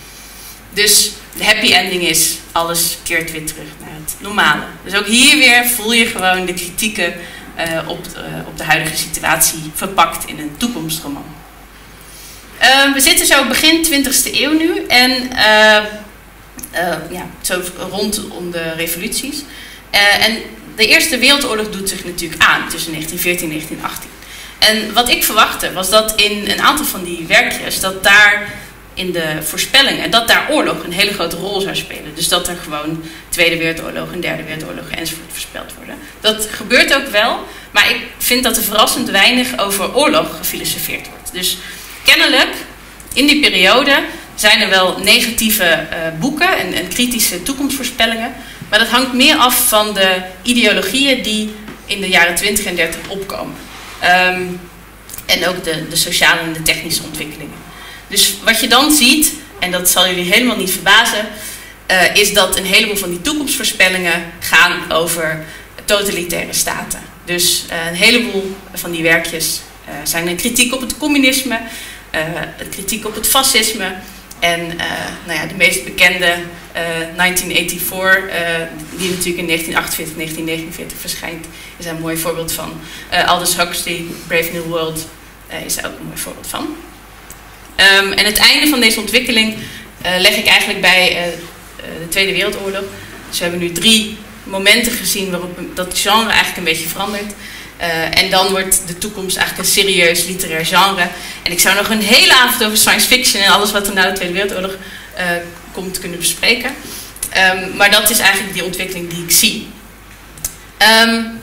Dus de happy ending is, alles keert weer terug naar het normale. Dus ook hier weer voel je gewoon de kritieken uh, op, uh, op de huidige situatie verpakt in een toekomstroman. Uh, we zitten zo begin twintigste eeuw nu en uh, uh, ja, zo rondom de revoluties. Uh, en de Eerste Wereldoorlog doet zich natuurlijk aan tussen negentien veertien en negentien achttien. En wat ik verwachtte was dat in een aantal van die werkjes, dat daar in de voorspellingen dat daar oorlog een hele grote rol zou spelen. Dus dat er gewoon Tweede Wereldoorlog en Derde Wereldoorlog enzovoort voorspeld worden. Dat gebeurt ook wel, maar ik vind dat er verrassend weinig over oorlog gefilosofeerd wordt. Dus kennelijk, in die periode zijn er wel negatieve uh, boeken en, en kritische toekomstvoorspellingen, maar dat hangt meer af van de ideologieën die in de jaren twintig en dertig opkomen. Um, en ook de, de sociale en de technische ontwikkelingen. Dus wat je dan ziet, en dat zal jullie helemaal niet verbazen, uh, is dat een heleboel van die toekomstvoorspellingen gaan over totalitaire staten. Dus uh, een heleboel van die werkjes uh, zijn een kritiek op het communisme, uh, een kritiek op het fascisme. En uh, nou ja, de meest bekende uh, negentien vierennegentig, uh, die natuurlijk in negentien achtenveertig, negentien negenenveertig verschijnt, is daar een mooi voorbeeld van. Uh, Aldous Huxley, Brave New World, uh, is daar ook een mooi voorbeeld van. Um, en het einde van deze ontwikkeling uh, leg ik eigenlijk bij uh, de Tweede Wereldoorlog. Dus we hebben nu drie momenten gezien waarop dat genre eigenlijk een beetje verandert. Uh, en dan wordt de toekomst eigenlijk een serieus literair genre. En ik zou nog een hele avond over science fiction en alles wat er na de Tweede Wereldoorlog uh, komt kunnen bespreken. Um, maar dat is eigenlijk die ontwikkeling die ik zie. Um,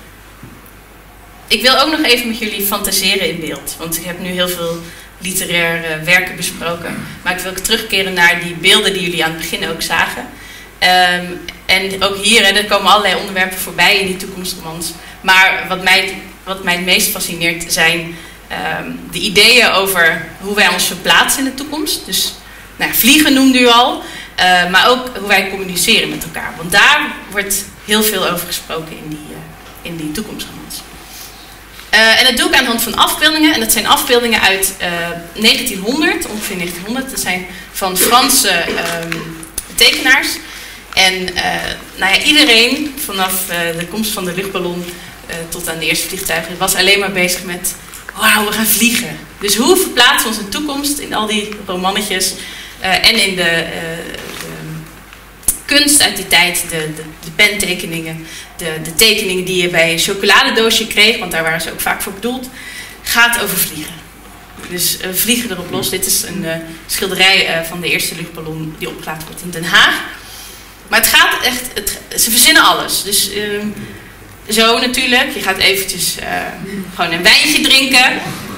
ik wil ook nog even met jullie fantaseren in beeld. Want ik heb nu heel veel literaire werken besproken. Maar ik wil ook terugkeren naar die beelden die jullie aan het begin ook zagen. Um, en ook hier, hè, er komen allerlei onderwerpen voorbij in die toekomstromans. Maar wat mij, wat mij het meest fascineert zijn um, de ideeën over hoe wij ons verplaatsen in de toekomst. Dus nou, vliegen noemde u al. Uh, maar ook hoe wij communiceren met elkaar. Want daar wordt heel veel over gesproken in die, uh, in die toekomstromans. Uh, en dat doe ik aan de hand van afbeeldingen. En dat zijn afbeeldingen uit uh, negentienhonderd, ongeveer negentienhonderd. Dat zijn van Franse um, tekenaars. En uh, nou ja, iedereen vanaf uh, de komst van de luchtballon uh, tot aan de eerste vliegtuigen was alleen maar bezig met wauw, we gaan vliegen. Dus hoe verplaatsen we ons in de toekomst in al die romannetjes uh, en in de, uh, de kunst uit die tijd, de, de, de pentekeningen, de, de tekeningen die je bij een chocoladedoosje kreeg, want daar waren ze ook vaak voor bedoeld, gaat over vliegen. Dus uh, vliegen erop los. Dit is een uh, schilderij uh, van de eerste luchtballon die opgelaten wordt in Den Haag. Maar het gaat echt, het, ze verzinnen alles. Dus uh, zo natuurlijk, je gaat eventjes uh, gewoon een wijntje drinken.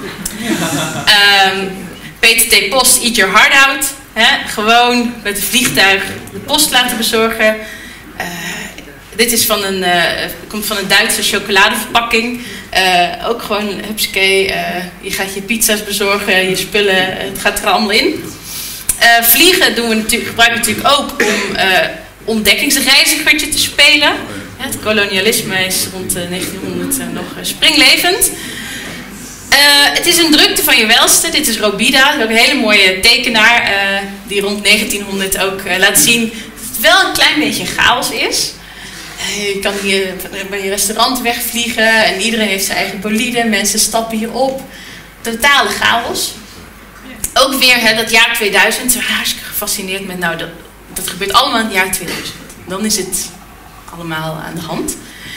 Um, Peter T. Post, eat your heart out. Hè? Gewoon met een vliegtuig de post laten bezorgen. Uh, dit is van een, uh, komt van een Duitse chocoladeverpakking. Uh, ook gewoon, hupsakee, uh, je gaat je pizza's bezorgen, je spullen, het gaat er allemaal in. Uh, vliegen doen we natuurlijk, gebruiken we natuurlijk ook om uh, ontdekkingsreizigertje te spelen. Ja, het kolonialisme is rond uh, negentienhonderd uh, nog uh, springlevend. Uh, het is een drukte van je welste. Dit is Robida, ook een hele mooie tekenaar uh, die rond negentienhonderd ook uh, laat zien dat het wel een klein beetje chaos is. Uh, je kan hier bij je restaurant wegvliegen en iedereen heeft zijn eigen bolide. Mensen stappen hier op. Totale chaos. Ook weer hè, dat jaar tweeduizend. Ik ben hartstikke gefascineerd met, nou dat, dat gebeurt allemaal in het jaar tweeduizend. Dan is het allemaal aan de hand.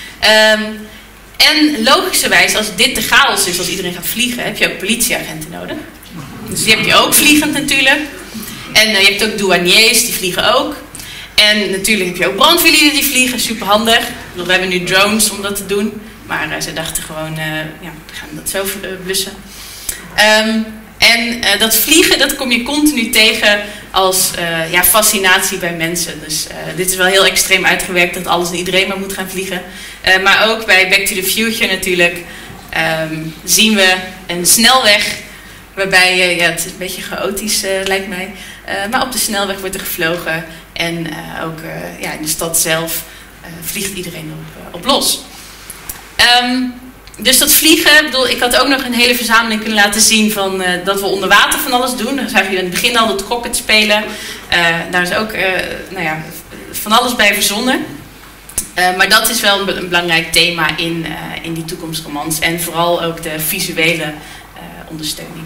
Um, en logischerwijs, als dit de chaos is, als iedereen gaat vliegen, heb je ook politieagenten nodig. Dus die heb je ook vliegend natuurlijk. En uh, je hebt ook douaniers, die vliegen ook. En natuurlijk heb je ook brandweerlieden die vliegen, super handig. We hebben nu drones om dat te doen. Maar uh, ze dachten gewoon, uh, ja, we gaan dat zo uh, blussen. Um, en uh, dat vliegen, dat kom je continu tegen als uh, ja, fascinatie bij mensen. Dus uh, dit is wel heel extreem uitgewerkt dat alles en iedereen maar moet gaan vliegen. Uh, maar ook bij Back to the Future natuurlijk um, zien we een snelweg waarbij, uh, ja, het is een beetje chaotisch uh, lijkt mij. Uh, maar op de snelweg wordt er gevlogen en uh, ook uh, ja, in de stad zelf uh, vliegt iedereen op, uh, op los. Um, Dus dat vliegen, bedoel, ik had ook nog een hele verzameling kunnen laten zien van uh, dat we onder water van alles doen. Dan zagen jullie in het begin al dat croquet spelen. Uh, daar is ook uh, nou ja, van alles bij verzonnen. Uh, maar dat is wel een, een belangrijk thema in, uh, in die toekomstromans. En vooral ook de visuele uh, ondersteuning.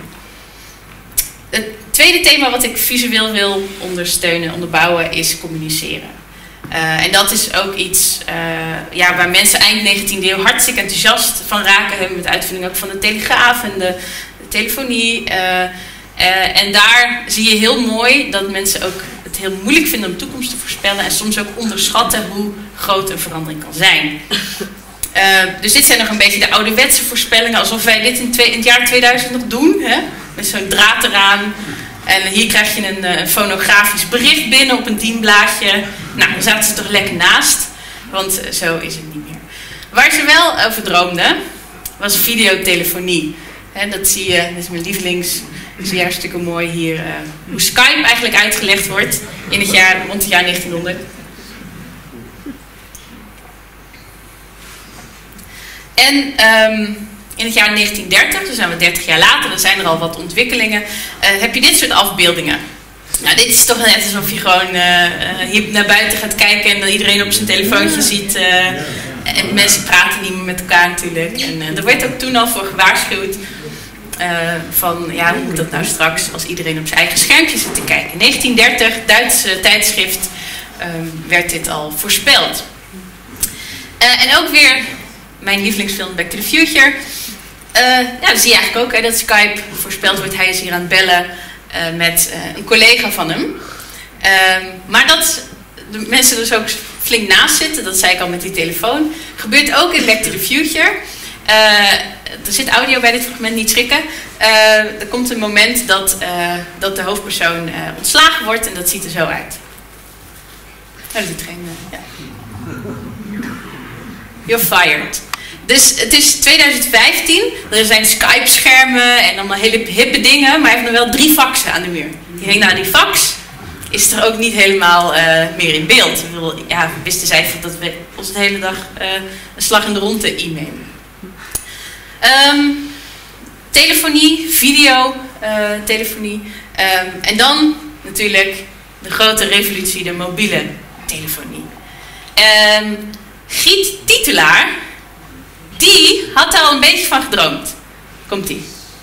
Het tweede thema wat ik visueel wil ondersteunen, onderbouwen, is communiceren. Uh, en dat is ook iets uh, ja, waar mensen eind negentiende eeuw hartstikke enthousiast van raken. Hebben met de uitvinding ook van de telegraaf en de, de telefonie. Uh, Uh, en daar zie je heel mooi dat mensen ook het heel moeilijk vinden om de toekomst te voorspellen en soms ook onderschatten hoe groot een verandering kan zijn. Uh, dus dit zijn nog een beetje de ouderwetse voorspellingen, alsof wij dit in, twee, in het jaar tweeduizend nog doen. Hè? Met zo'n draad eraan. En hier krijg je een uh, fonografisch bericht binnen op een dienblaadje. Nou, daar zaten ze toch lekker naast. Want uh, zo is het niet meer. Waar ze wel over droomden, was videotelefonie. He, dat zie je, dat is mijn lievelings. Dat zie je hartstikke mooi hier. Uh, hoe Skype eigenlijk uitgelegd wordt in het jaar, rond het jaar negentienhonderd. En um, in het jaar negentien dertig, dus zijn we dertig jaar later, dan zijn er al wat ontwikkelingen, uh, heb je dit soort afbeeldingen. Nou, dit is toch net alsof je gewoon uh, hier naar buiten gaat kijken en dan iedereen op zijn telefoontje ziet. Uh, en mensen praten niet meer met elkaar natuurlijk. En uh, er werd ook toen al voor gewaarschuwd uh, van, ja, hoe moet dat nou straks als iedereen op zijn eigen schermpje zit te kijken. negentien dertig, Duitse tijdschrift, um, werd dit al voorspeld. Uh, en ook weer mijn lievelingsfilm Back to the Future. Uh, ja, dan zie je eigenlijk ook hè, dat Skype voorspeld wordt. Hij is hier aan het bellen uh, met uh, een collega van hem. Uh, maar dat de mensen dus ook flink naast zitten, dat zei ik al met die telefoon, gebeurt ook in Back to the Future. Uh, er zit audio bij dit fragment, niet schrikken. Uh, er komt een moment dat, uh, dat de hoofdpersoon uh, ontslagen wordt en dat ziet er zo uit. Oh, dat is geen... Uh, ja. You're fired. Dus het is tweeduizend vijftien, er zijn Skype-schermen en allemaal hele hippe dingen, maar hij heeft nog wel drie faxen aan de muur. Die heen naar die fax is er ook niet helemaal uh, meer in beeld. Ik bedoel, ja, we wisten zij dat we ons de hele dag uh, een slag in de ronde e-mailen. Um, telefonie, video, uh, telefonie. Um, en dan natuurlijk de grote revolutie, de mobiele telefonie. Um, Giet Titelaar, die had daar al een beetje van gedroomd. Komt-ie.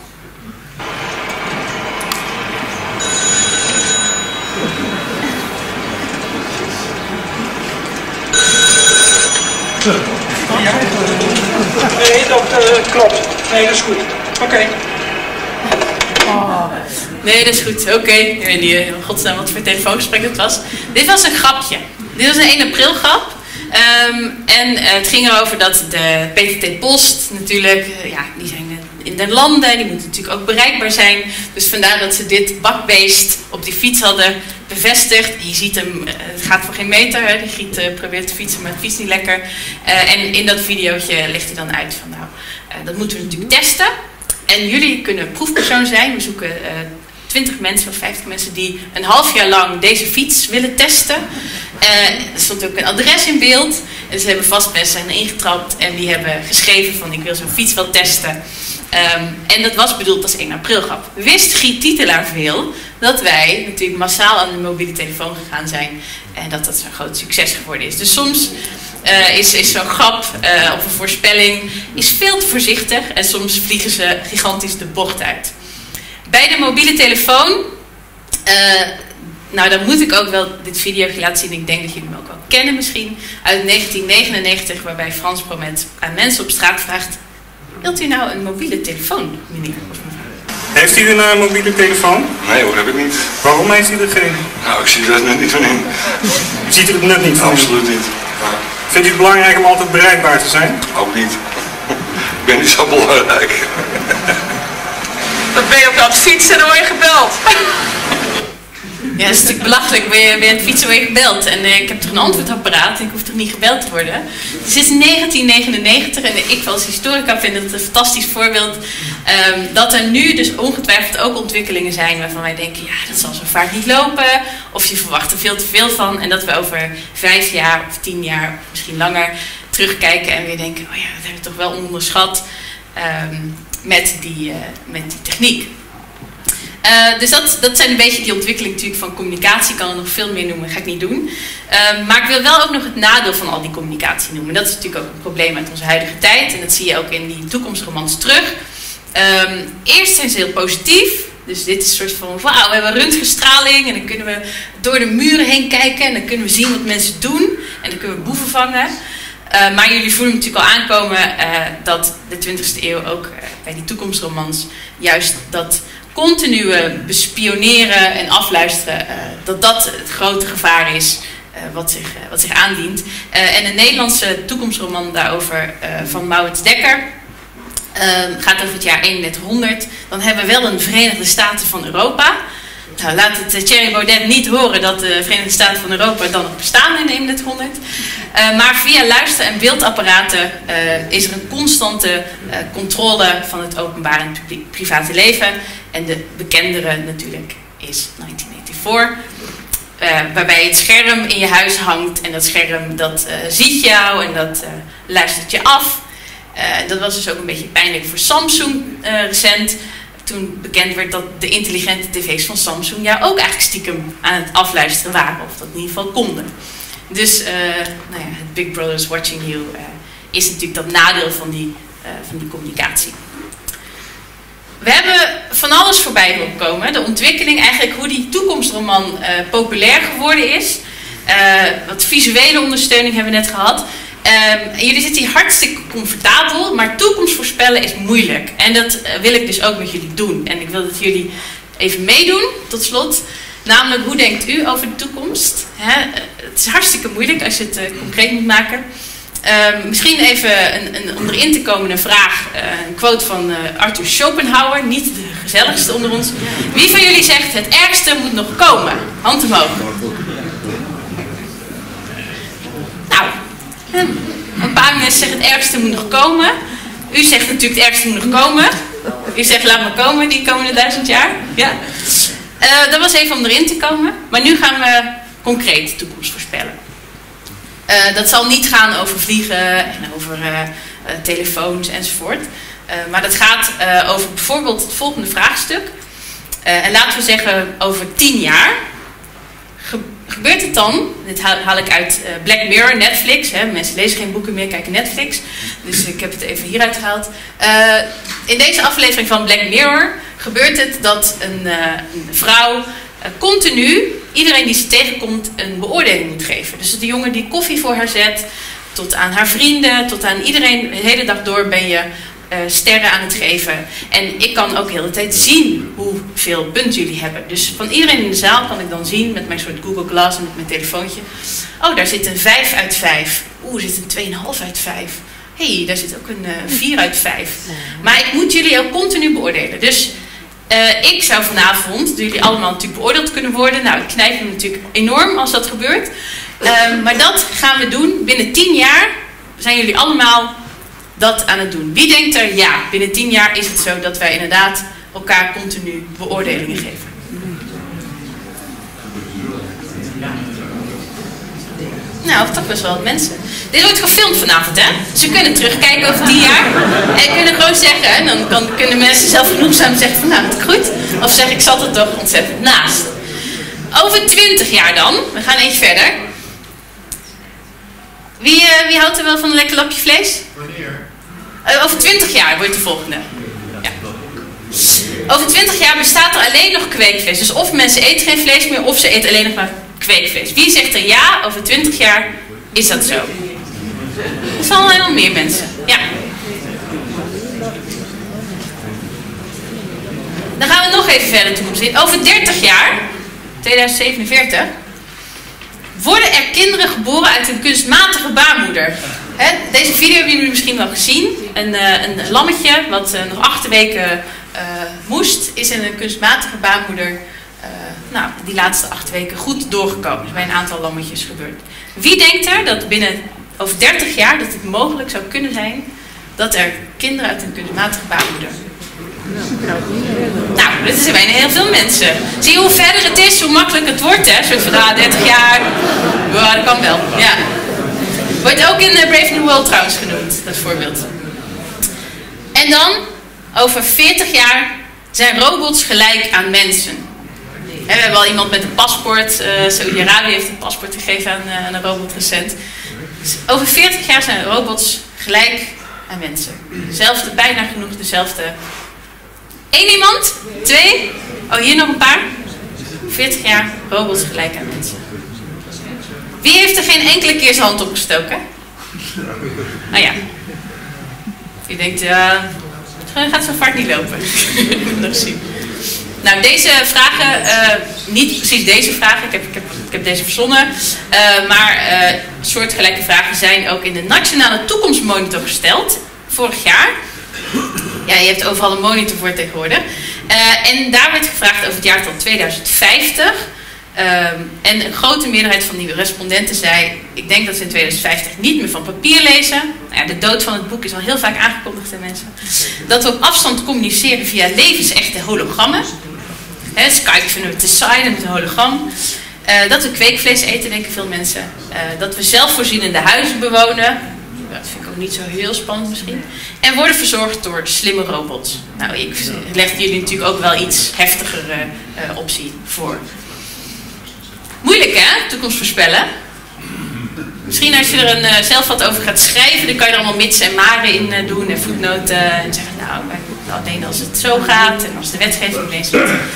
Ja? Nee, dat uh, klopt. Nee, dat is goed. Oké. Okay. Oh. Nee, dat is goed. Oké. Okay. Ik weet niet, godsnaam, wat voor telefoongesprek het was. Dit was een grapje. Dit was een één april grap. Um, en uh, het ging erover dat de P T T Post natuurlijk, uh, ja, die zijn in de landen, die moeten natuurlijk ook bereikbaar zijn. Dus vandaar dat ze dit bakbeest op die fiets hadden bevestigd. Je ziet hem, uh, het gaat voor geen meter, hè. Die Giet uh, probeert te fietsen, maar het fietst niet lekker. Uh, en in dat videootje legt hij dan uit van, nou, uh, dat moeten we natuurlijk testen. En jullie kunnen proefpersoon zijn. We zoeken uh, twintig mensen of vijftig mensen die een half jaar lang deze fiets willen testen. Uh, er stond ook een adres in beeld. En ze hebben vast mensen zijn ingetrapt en die hebben geschreven van ik wil zo'n fiets wel testen. Um, en dat was bedoeld als één april grap. Wist Giet Titelaar veel dat wij natuurlijk massaal aan de mobiele telefoon gegaan zijn en dat dat zo'n groot succes geworden is. Dus soms uh, is, is zo'n grap uh, of een voorspelling is veel te voorzichtig en soms vliegen ze gigantisch de bocht uit. Bij de mobiele telefoon, uh, nou dan moet ik ook wel dit video laten zien, ik denk dat jullie hem ook wel kennen misschien, uit negentien negenennegentig waarbij Frans Promet aan mensen op straat vraagt, wilt u nou een mobiele telefoon, meneer? Heeft u een uh, mobiele telefoon? Nee hoor, heb ik niet. Waarom heeft u er geen? Nou, ik zie er net niet van in. U ziet er het nut niet van in? Absoluut niet. Vindt u het belangrijk om altijd bereikbaar te zijn? Ook niet. Ik ben niet zo belangrijk. Dan ben je ook aan het fietsen en dan word je gebeld. Ja, dat is natuurlijk belachelijk. Ben je, ben je aan het fietsen, word je gebeld. En uh, ik heb toch een antwoordapparaat en ik hoef toch niet gebeld te worden. Dus het is negentien negenennegentig en ik als historica vind het een fantastisch voorbeeld. Um, dat er nu dus ongetwijfeld ook ontwikkelingen zijn waarvan wij denken, ja, dat zal zo vaak niet lopen. Of je verwacht er veel te veel van. En dat we over vijf jaar of tien jaar, of misschien langer, terugkijken en weer denken, oh ja, dat hebben we toch wel onderschat um, met, die, uh, met die techniek. Uh, dus dat, dat zijn een beetje die ontwikkeling natuurlijk van communicatie. Ik kan er nog veel meer noemen, dat ga ik niet doen. Uh, maar ik wil wel ook nog het nadeel van al die communicatie noemen. Dat is natuurlijk ook een probleem uit onze huidige tijd. En dat zie je ook in die toekomstromans terug. Um, eerst zijn ze heel positief. Dus dit is een soort van, wauw, we hebben röntgenstraling. En dan kunnen we door de muren heen kijken. En dan kunnen we zien wat mensen doen. En dan kunnen we boeven vangen. Uh, maar jullie voelen natuurlijk al aankomen uh, dat de twintigste eeuw ook uh, bij die toekomstromans juist dat continue bespioneren en afluisteren, uh, dat dat het grote gevaar is uh, wat, zich, uh, wat zich aandient. Uh, en een Nederlandse toekomstroman daarover uh, van Maurits Dekker uh, gaat over het jaar eenendertighonderd. Dan hebben we wel een Verenigde Staten van Europa. Nou, laat het uh, Thierry Baudet niet horen dat de Verenigde Staten van Europa dan nog bestaan in eenendertighonderd. Uh, maar via luister- en beeldapparaten uh, is er een constante uh, controle van het openbare en publiek, private leven. En de bekendere natuurlijk is negentien vierennegentig. Uh, waarbij het scherm in je huis hangt en dat scherm dat uh, ziet jou en dat uh, luistert je af. Uh, dat was dus ook een beetje pijnlijk voor Samsung uh, recent. Toen bekend werd dat de intelligente tv's van Samsung jou ook eigenlijk stiekem aan het afluisteren waren. Of dat in ieder geval konden. Dus uh, nou ja, het Big Brother's Watching You uh, is natuurlijk dat nadeel van die, uh, van die communicatie. We hebben van alles voorbij horen komen. De ontwikkeling eigenlijk, hoe die toekomstroman uh, populair geworden is. Uh, wat visuele ondersteuning hebben we net gehad. Um, jullie zitten hier hartstikke comfortabel, maar toekomst voorspellen is moeilijk. En dat uh, wil ik dus ook met jullie doen. En ik wil dat jullie even meedoen, tot slot. Namelijk, hoe denkt u over de toekomst? Hè? Uh, het is hartstikke moeilijk als je het uh, concreet moet maken. Um, misschien even een, een, om erin te komen een vraag, uh, een quote van uh, Arthur Schopenhauer, niet de gezelligste onder ons. Wie van jullie zegt het ergste moet nog komen? Hand omhoog. Nou, een paar mensen zeggen het ergste moet nog komen. U zegt natuurlijk het ergste moet nog komen. U zegt laat maar komen die komende duizend jaar. Ja. Uh, dat was even om erin te komen. Maar nu gaan we concreet de toekomst voorspellen. Uh, dat zal niet gaan over vliegen en over uh, uh, telefoons enzovoort. Uh, maar dat gaat uh, over bijvoorbeeld het volgende vraagstuk. Uh, en laten we zeggen over tien jaar. Ge gebeurt het dan, dit haal, haal ik uit uh, Black Mirror, Netflix. Hè, mensen lezen geen boeken meer, kijken Netflix. Dus ik heb het even hieruit gehaald. Uh, in deze aflevering van Black Mirror gebeurt het dat een, uh, een vrouw uh, continu iedereen die ze tegenkomt een beoordeling moet geven. Dus de jongen die koffie voor haar zet, tot aan haar vrienden, tot aan iedereen, de hele dag door ben je uh, sterren aan het geven. En ik kan ook de hele tijd zien hoeveel punten jullie hebben. Dus van iedereen in de zaal kan ik dan zien met mijn soort Google Glass en met mijn telefoontje. Oh, daar zit een vijf uit vijf. Oeh, er zit een twee komma vijf uit vijf. Hé, hey, daar zit ook een uh, vier uit vijf. Maar ik moet jullie ook continu beoordelen. Dus Uh, ik zou vanavond, jullie allemaal natuurlijk beoordeeld kunnen worden. Nou, ik knijp hem natuurlijk enorm als dat gebeurt. Uh, maar dat gaan we doen. Binnen tien jaar zijn jullie allemaal dat aan het doen. Wie denkt er, ja, binnen tien jaar is het zo dat wij inderdaad elkaar continu beoordelingen geven. Nou, toch best wel wat mensen. Dit wordt gefilmd vanavond, hè? Ze kunnen terugkijken over tien jaar. En kunnen gewoon zeggen, en dan kan, kunnen mensen zelf genoegzaam zeggen van, nou, het goed. Of zeggen, ik zat er toch ontzettend naast. Over twintig jaar dan, we gaan eentje verder. Wie, uh, wie houdt er wel van een lekker lapje vlees? Wanneer? Uh, over twintig jaar wordt de volgende. Ja. Over twintig jaar bestaat er alleen nog kweekvlees. Dus of mensen eten geen vlees meer, of ze eten alleen nog maar kweekvlees. Wie zegt er ja, over twintig jaar is dat zo? Er zijn al helemaal meer mensen. Ja. Dan gaan we nog even verder toekomst in. Over dertig jaar, tweeduizend zevenenveertig, worden er kinderen geboren uit een kunstmatige baarmoeder. He, deze video hebben jullie misschien wel gezien. Een, uh, een lammetje wat uh, nog acht weken uh, moest, is in een kunstmatige baarmoeder uh, nou, die laatste acht weken goed doorgekomen. Dat is bij een aantal lammetjes gebeurd. Wie denkt er dat binnen over dertig jaar dat het mogelijk zou kunnen zijn dat er kinderen uit een kunstmatige baarmoeder... Nou, dat zijn bijna heel veel mensen. Zie je hoe verder het is, hoe makkelijk het wordt, hè? Soort van, ah, dertig jaar. Ja, dat kan wel, ja. Wordt ook in uh, Brave New World trouwens genoemd, dat voorbeeld. En dan, over veertig jaar, zijn robots gelijk aan mensen. He, we hebben al iemand met een paspoort. Uh, Saudi-Arabië heeft een paspoort gegeven aan, uh, aan een robot recent. Dus over veertig jaar zijn robots gelijk aan mensen. Dezelfde, bijna genoeg dezelfde... Eén iemand? Twee? Oh, hier nog een paar. veertig jaar, robots gelijk aan mensen. Wie heeft er geen enkele keer zijn hand opgestoken? Nou ja. Je denkt, ja, uh, gaat zo vaart niet lopen. Nog zien. Nou, deze vragen, uh, niet precies deze vragen, ik heb, ik heb, ik heb deze verzonnen, uh, maar uh, soortgelijke vragen zijn ook in de Nationale Toekomstmonitor gesteld, vorig jaar. Ja, je hebt overal een monitor voor tegenwoordig. Uh, en daar werd gevraagd over het jaartal tweeduizend vijftig. Um, en een grote meerderheid van die respondenten zei, ik denk dat ze in tweeduizend vijftig niet meer van papier lezen. Nou ja, de dood van het boek is al heel vaak aangekondigd aan mensen. Dat we op afstand communiceren via levensechte hologrammen. He, Skype vinden we te saai, met een hologram. Uh, dat we kweekvlees eten, denken veel mensen. Uh, dat we zelfvoorzienende huizen bewonen. Dat vind ik ook niet zo heel spannend misschien. En worden verzorgd door slimme robots. Nou, ik leg jullie natuurlijk ook wel iets heftigere uh, optie voor. Moeilijk hè, toekomst voorspellen. Misschien als je er een, uh, zelf wat over gaat schrijven, dan kan je er allemaal mits en maren in uh, doen en voetnoten. Uh, en zeggen, nou, alleen als het zo gaat en als de wetgeving leest.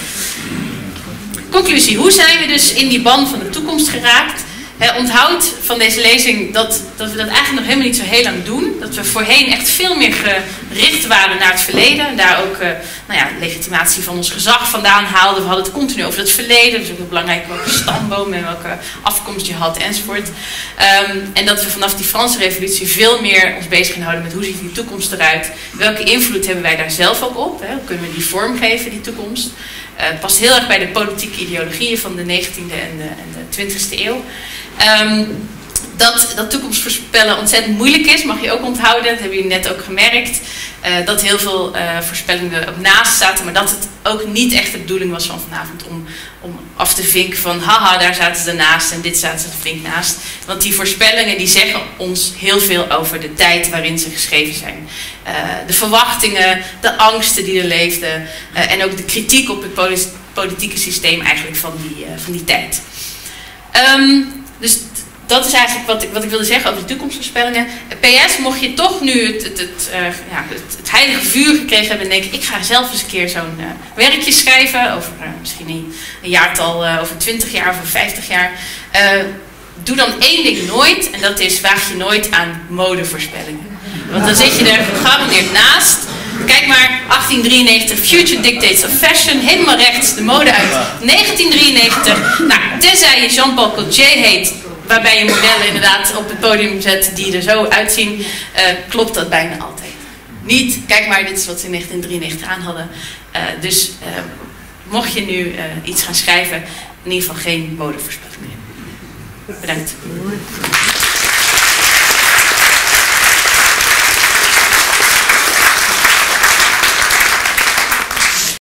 Conclusie, hoe zijn we dus in die ban van de toekomst geraakt? He, onthoud van deze lezing dat, dat we dat eigenlijk nog helemaal niet zo heel lang doen. Dat we voorheen echt veel meer gericht waren naar het verleden. Daar ook uh, nou ja, legitimatie van ons gezag vandaan haalden. We hadden het continu over het verleden. Dus ook heel belangrijk welke stamboom en welke afkomst je had enzovoort. Um, en dat we vanaf die Franse revolutie veel meer ons bezig gaan houden met hoe ziet die toekomst eruit. Welke invloed hebben wij daar zelf ook op? He? Hoe kunnen we die vormgeven, die toekomst? Uh, het past heel erg bij de politieke ideologieën van de negentiende en de, en de twintigste eeuw. Um, dat, dat toekomst voorspellen ontzettend moeilijk is, mag je ook onthouden. Dat hebben jullie net ook gemerkt. Uh, dat heel veel uh, voorspellingen ook naast zaten. Maar dat het ook niet echt de bedoeling was van vanavond om, om af te vinken van haha, daar zaten ze ernaast en dit zaten ze er flink naast. Want die voorspellingen die zeggen ons heel veel over de tijd waarin ze geschreven zijn. Uh, de verwachtingen, de angsten die er leefden. Uh, en ook de kritiek op het politieke systeem eigenlijk van die, uh, van die tijd. Um, dus dat is eigenlijk wat ik, wat ik wilde zeggen over de toekomstvoorspellingen. P S, mocht je toch nu het, het, het, uh, ja, het, het heilige vuur gekregen hebben en denk ik, ik ga zelf eens een keer zo'n uh, werkje schrijven over uh, misschien een, een jaartal, uh, over twintig jaar of vijftig jaar. Uh, doe dan één ding nooit en dat is, waag je nooit aan modevoorspellingen. Want dan zit je er gegarandeerd naast. Kijk maar, achttien drieënnegentig, Future Dictates of Fashion, helemaal rechts, de mode uit negentien drieënnegentig. Nou, tenzij je Jean-Paul Gaultier heet, waarbij je modellen inderdaad op het podium zet die er zo uitzien, uh, klopt dat bijna altijd. Niet, kijk maar, dit is wat ze in negentien drieënnegentig aan hadden. Uh, dus uh, mocht je nu uh, iets gaan schrijven, in ieder geval geen modevoorspellingen. Bedankt.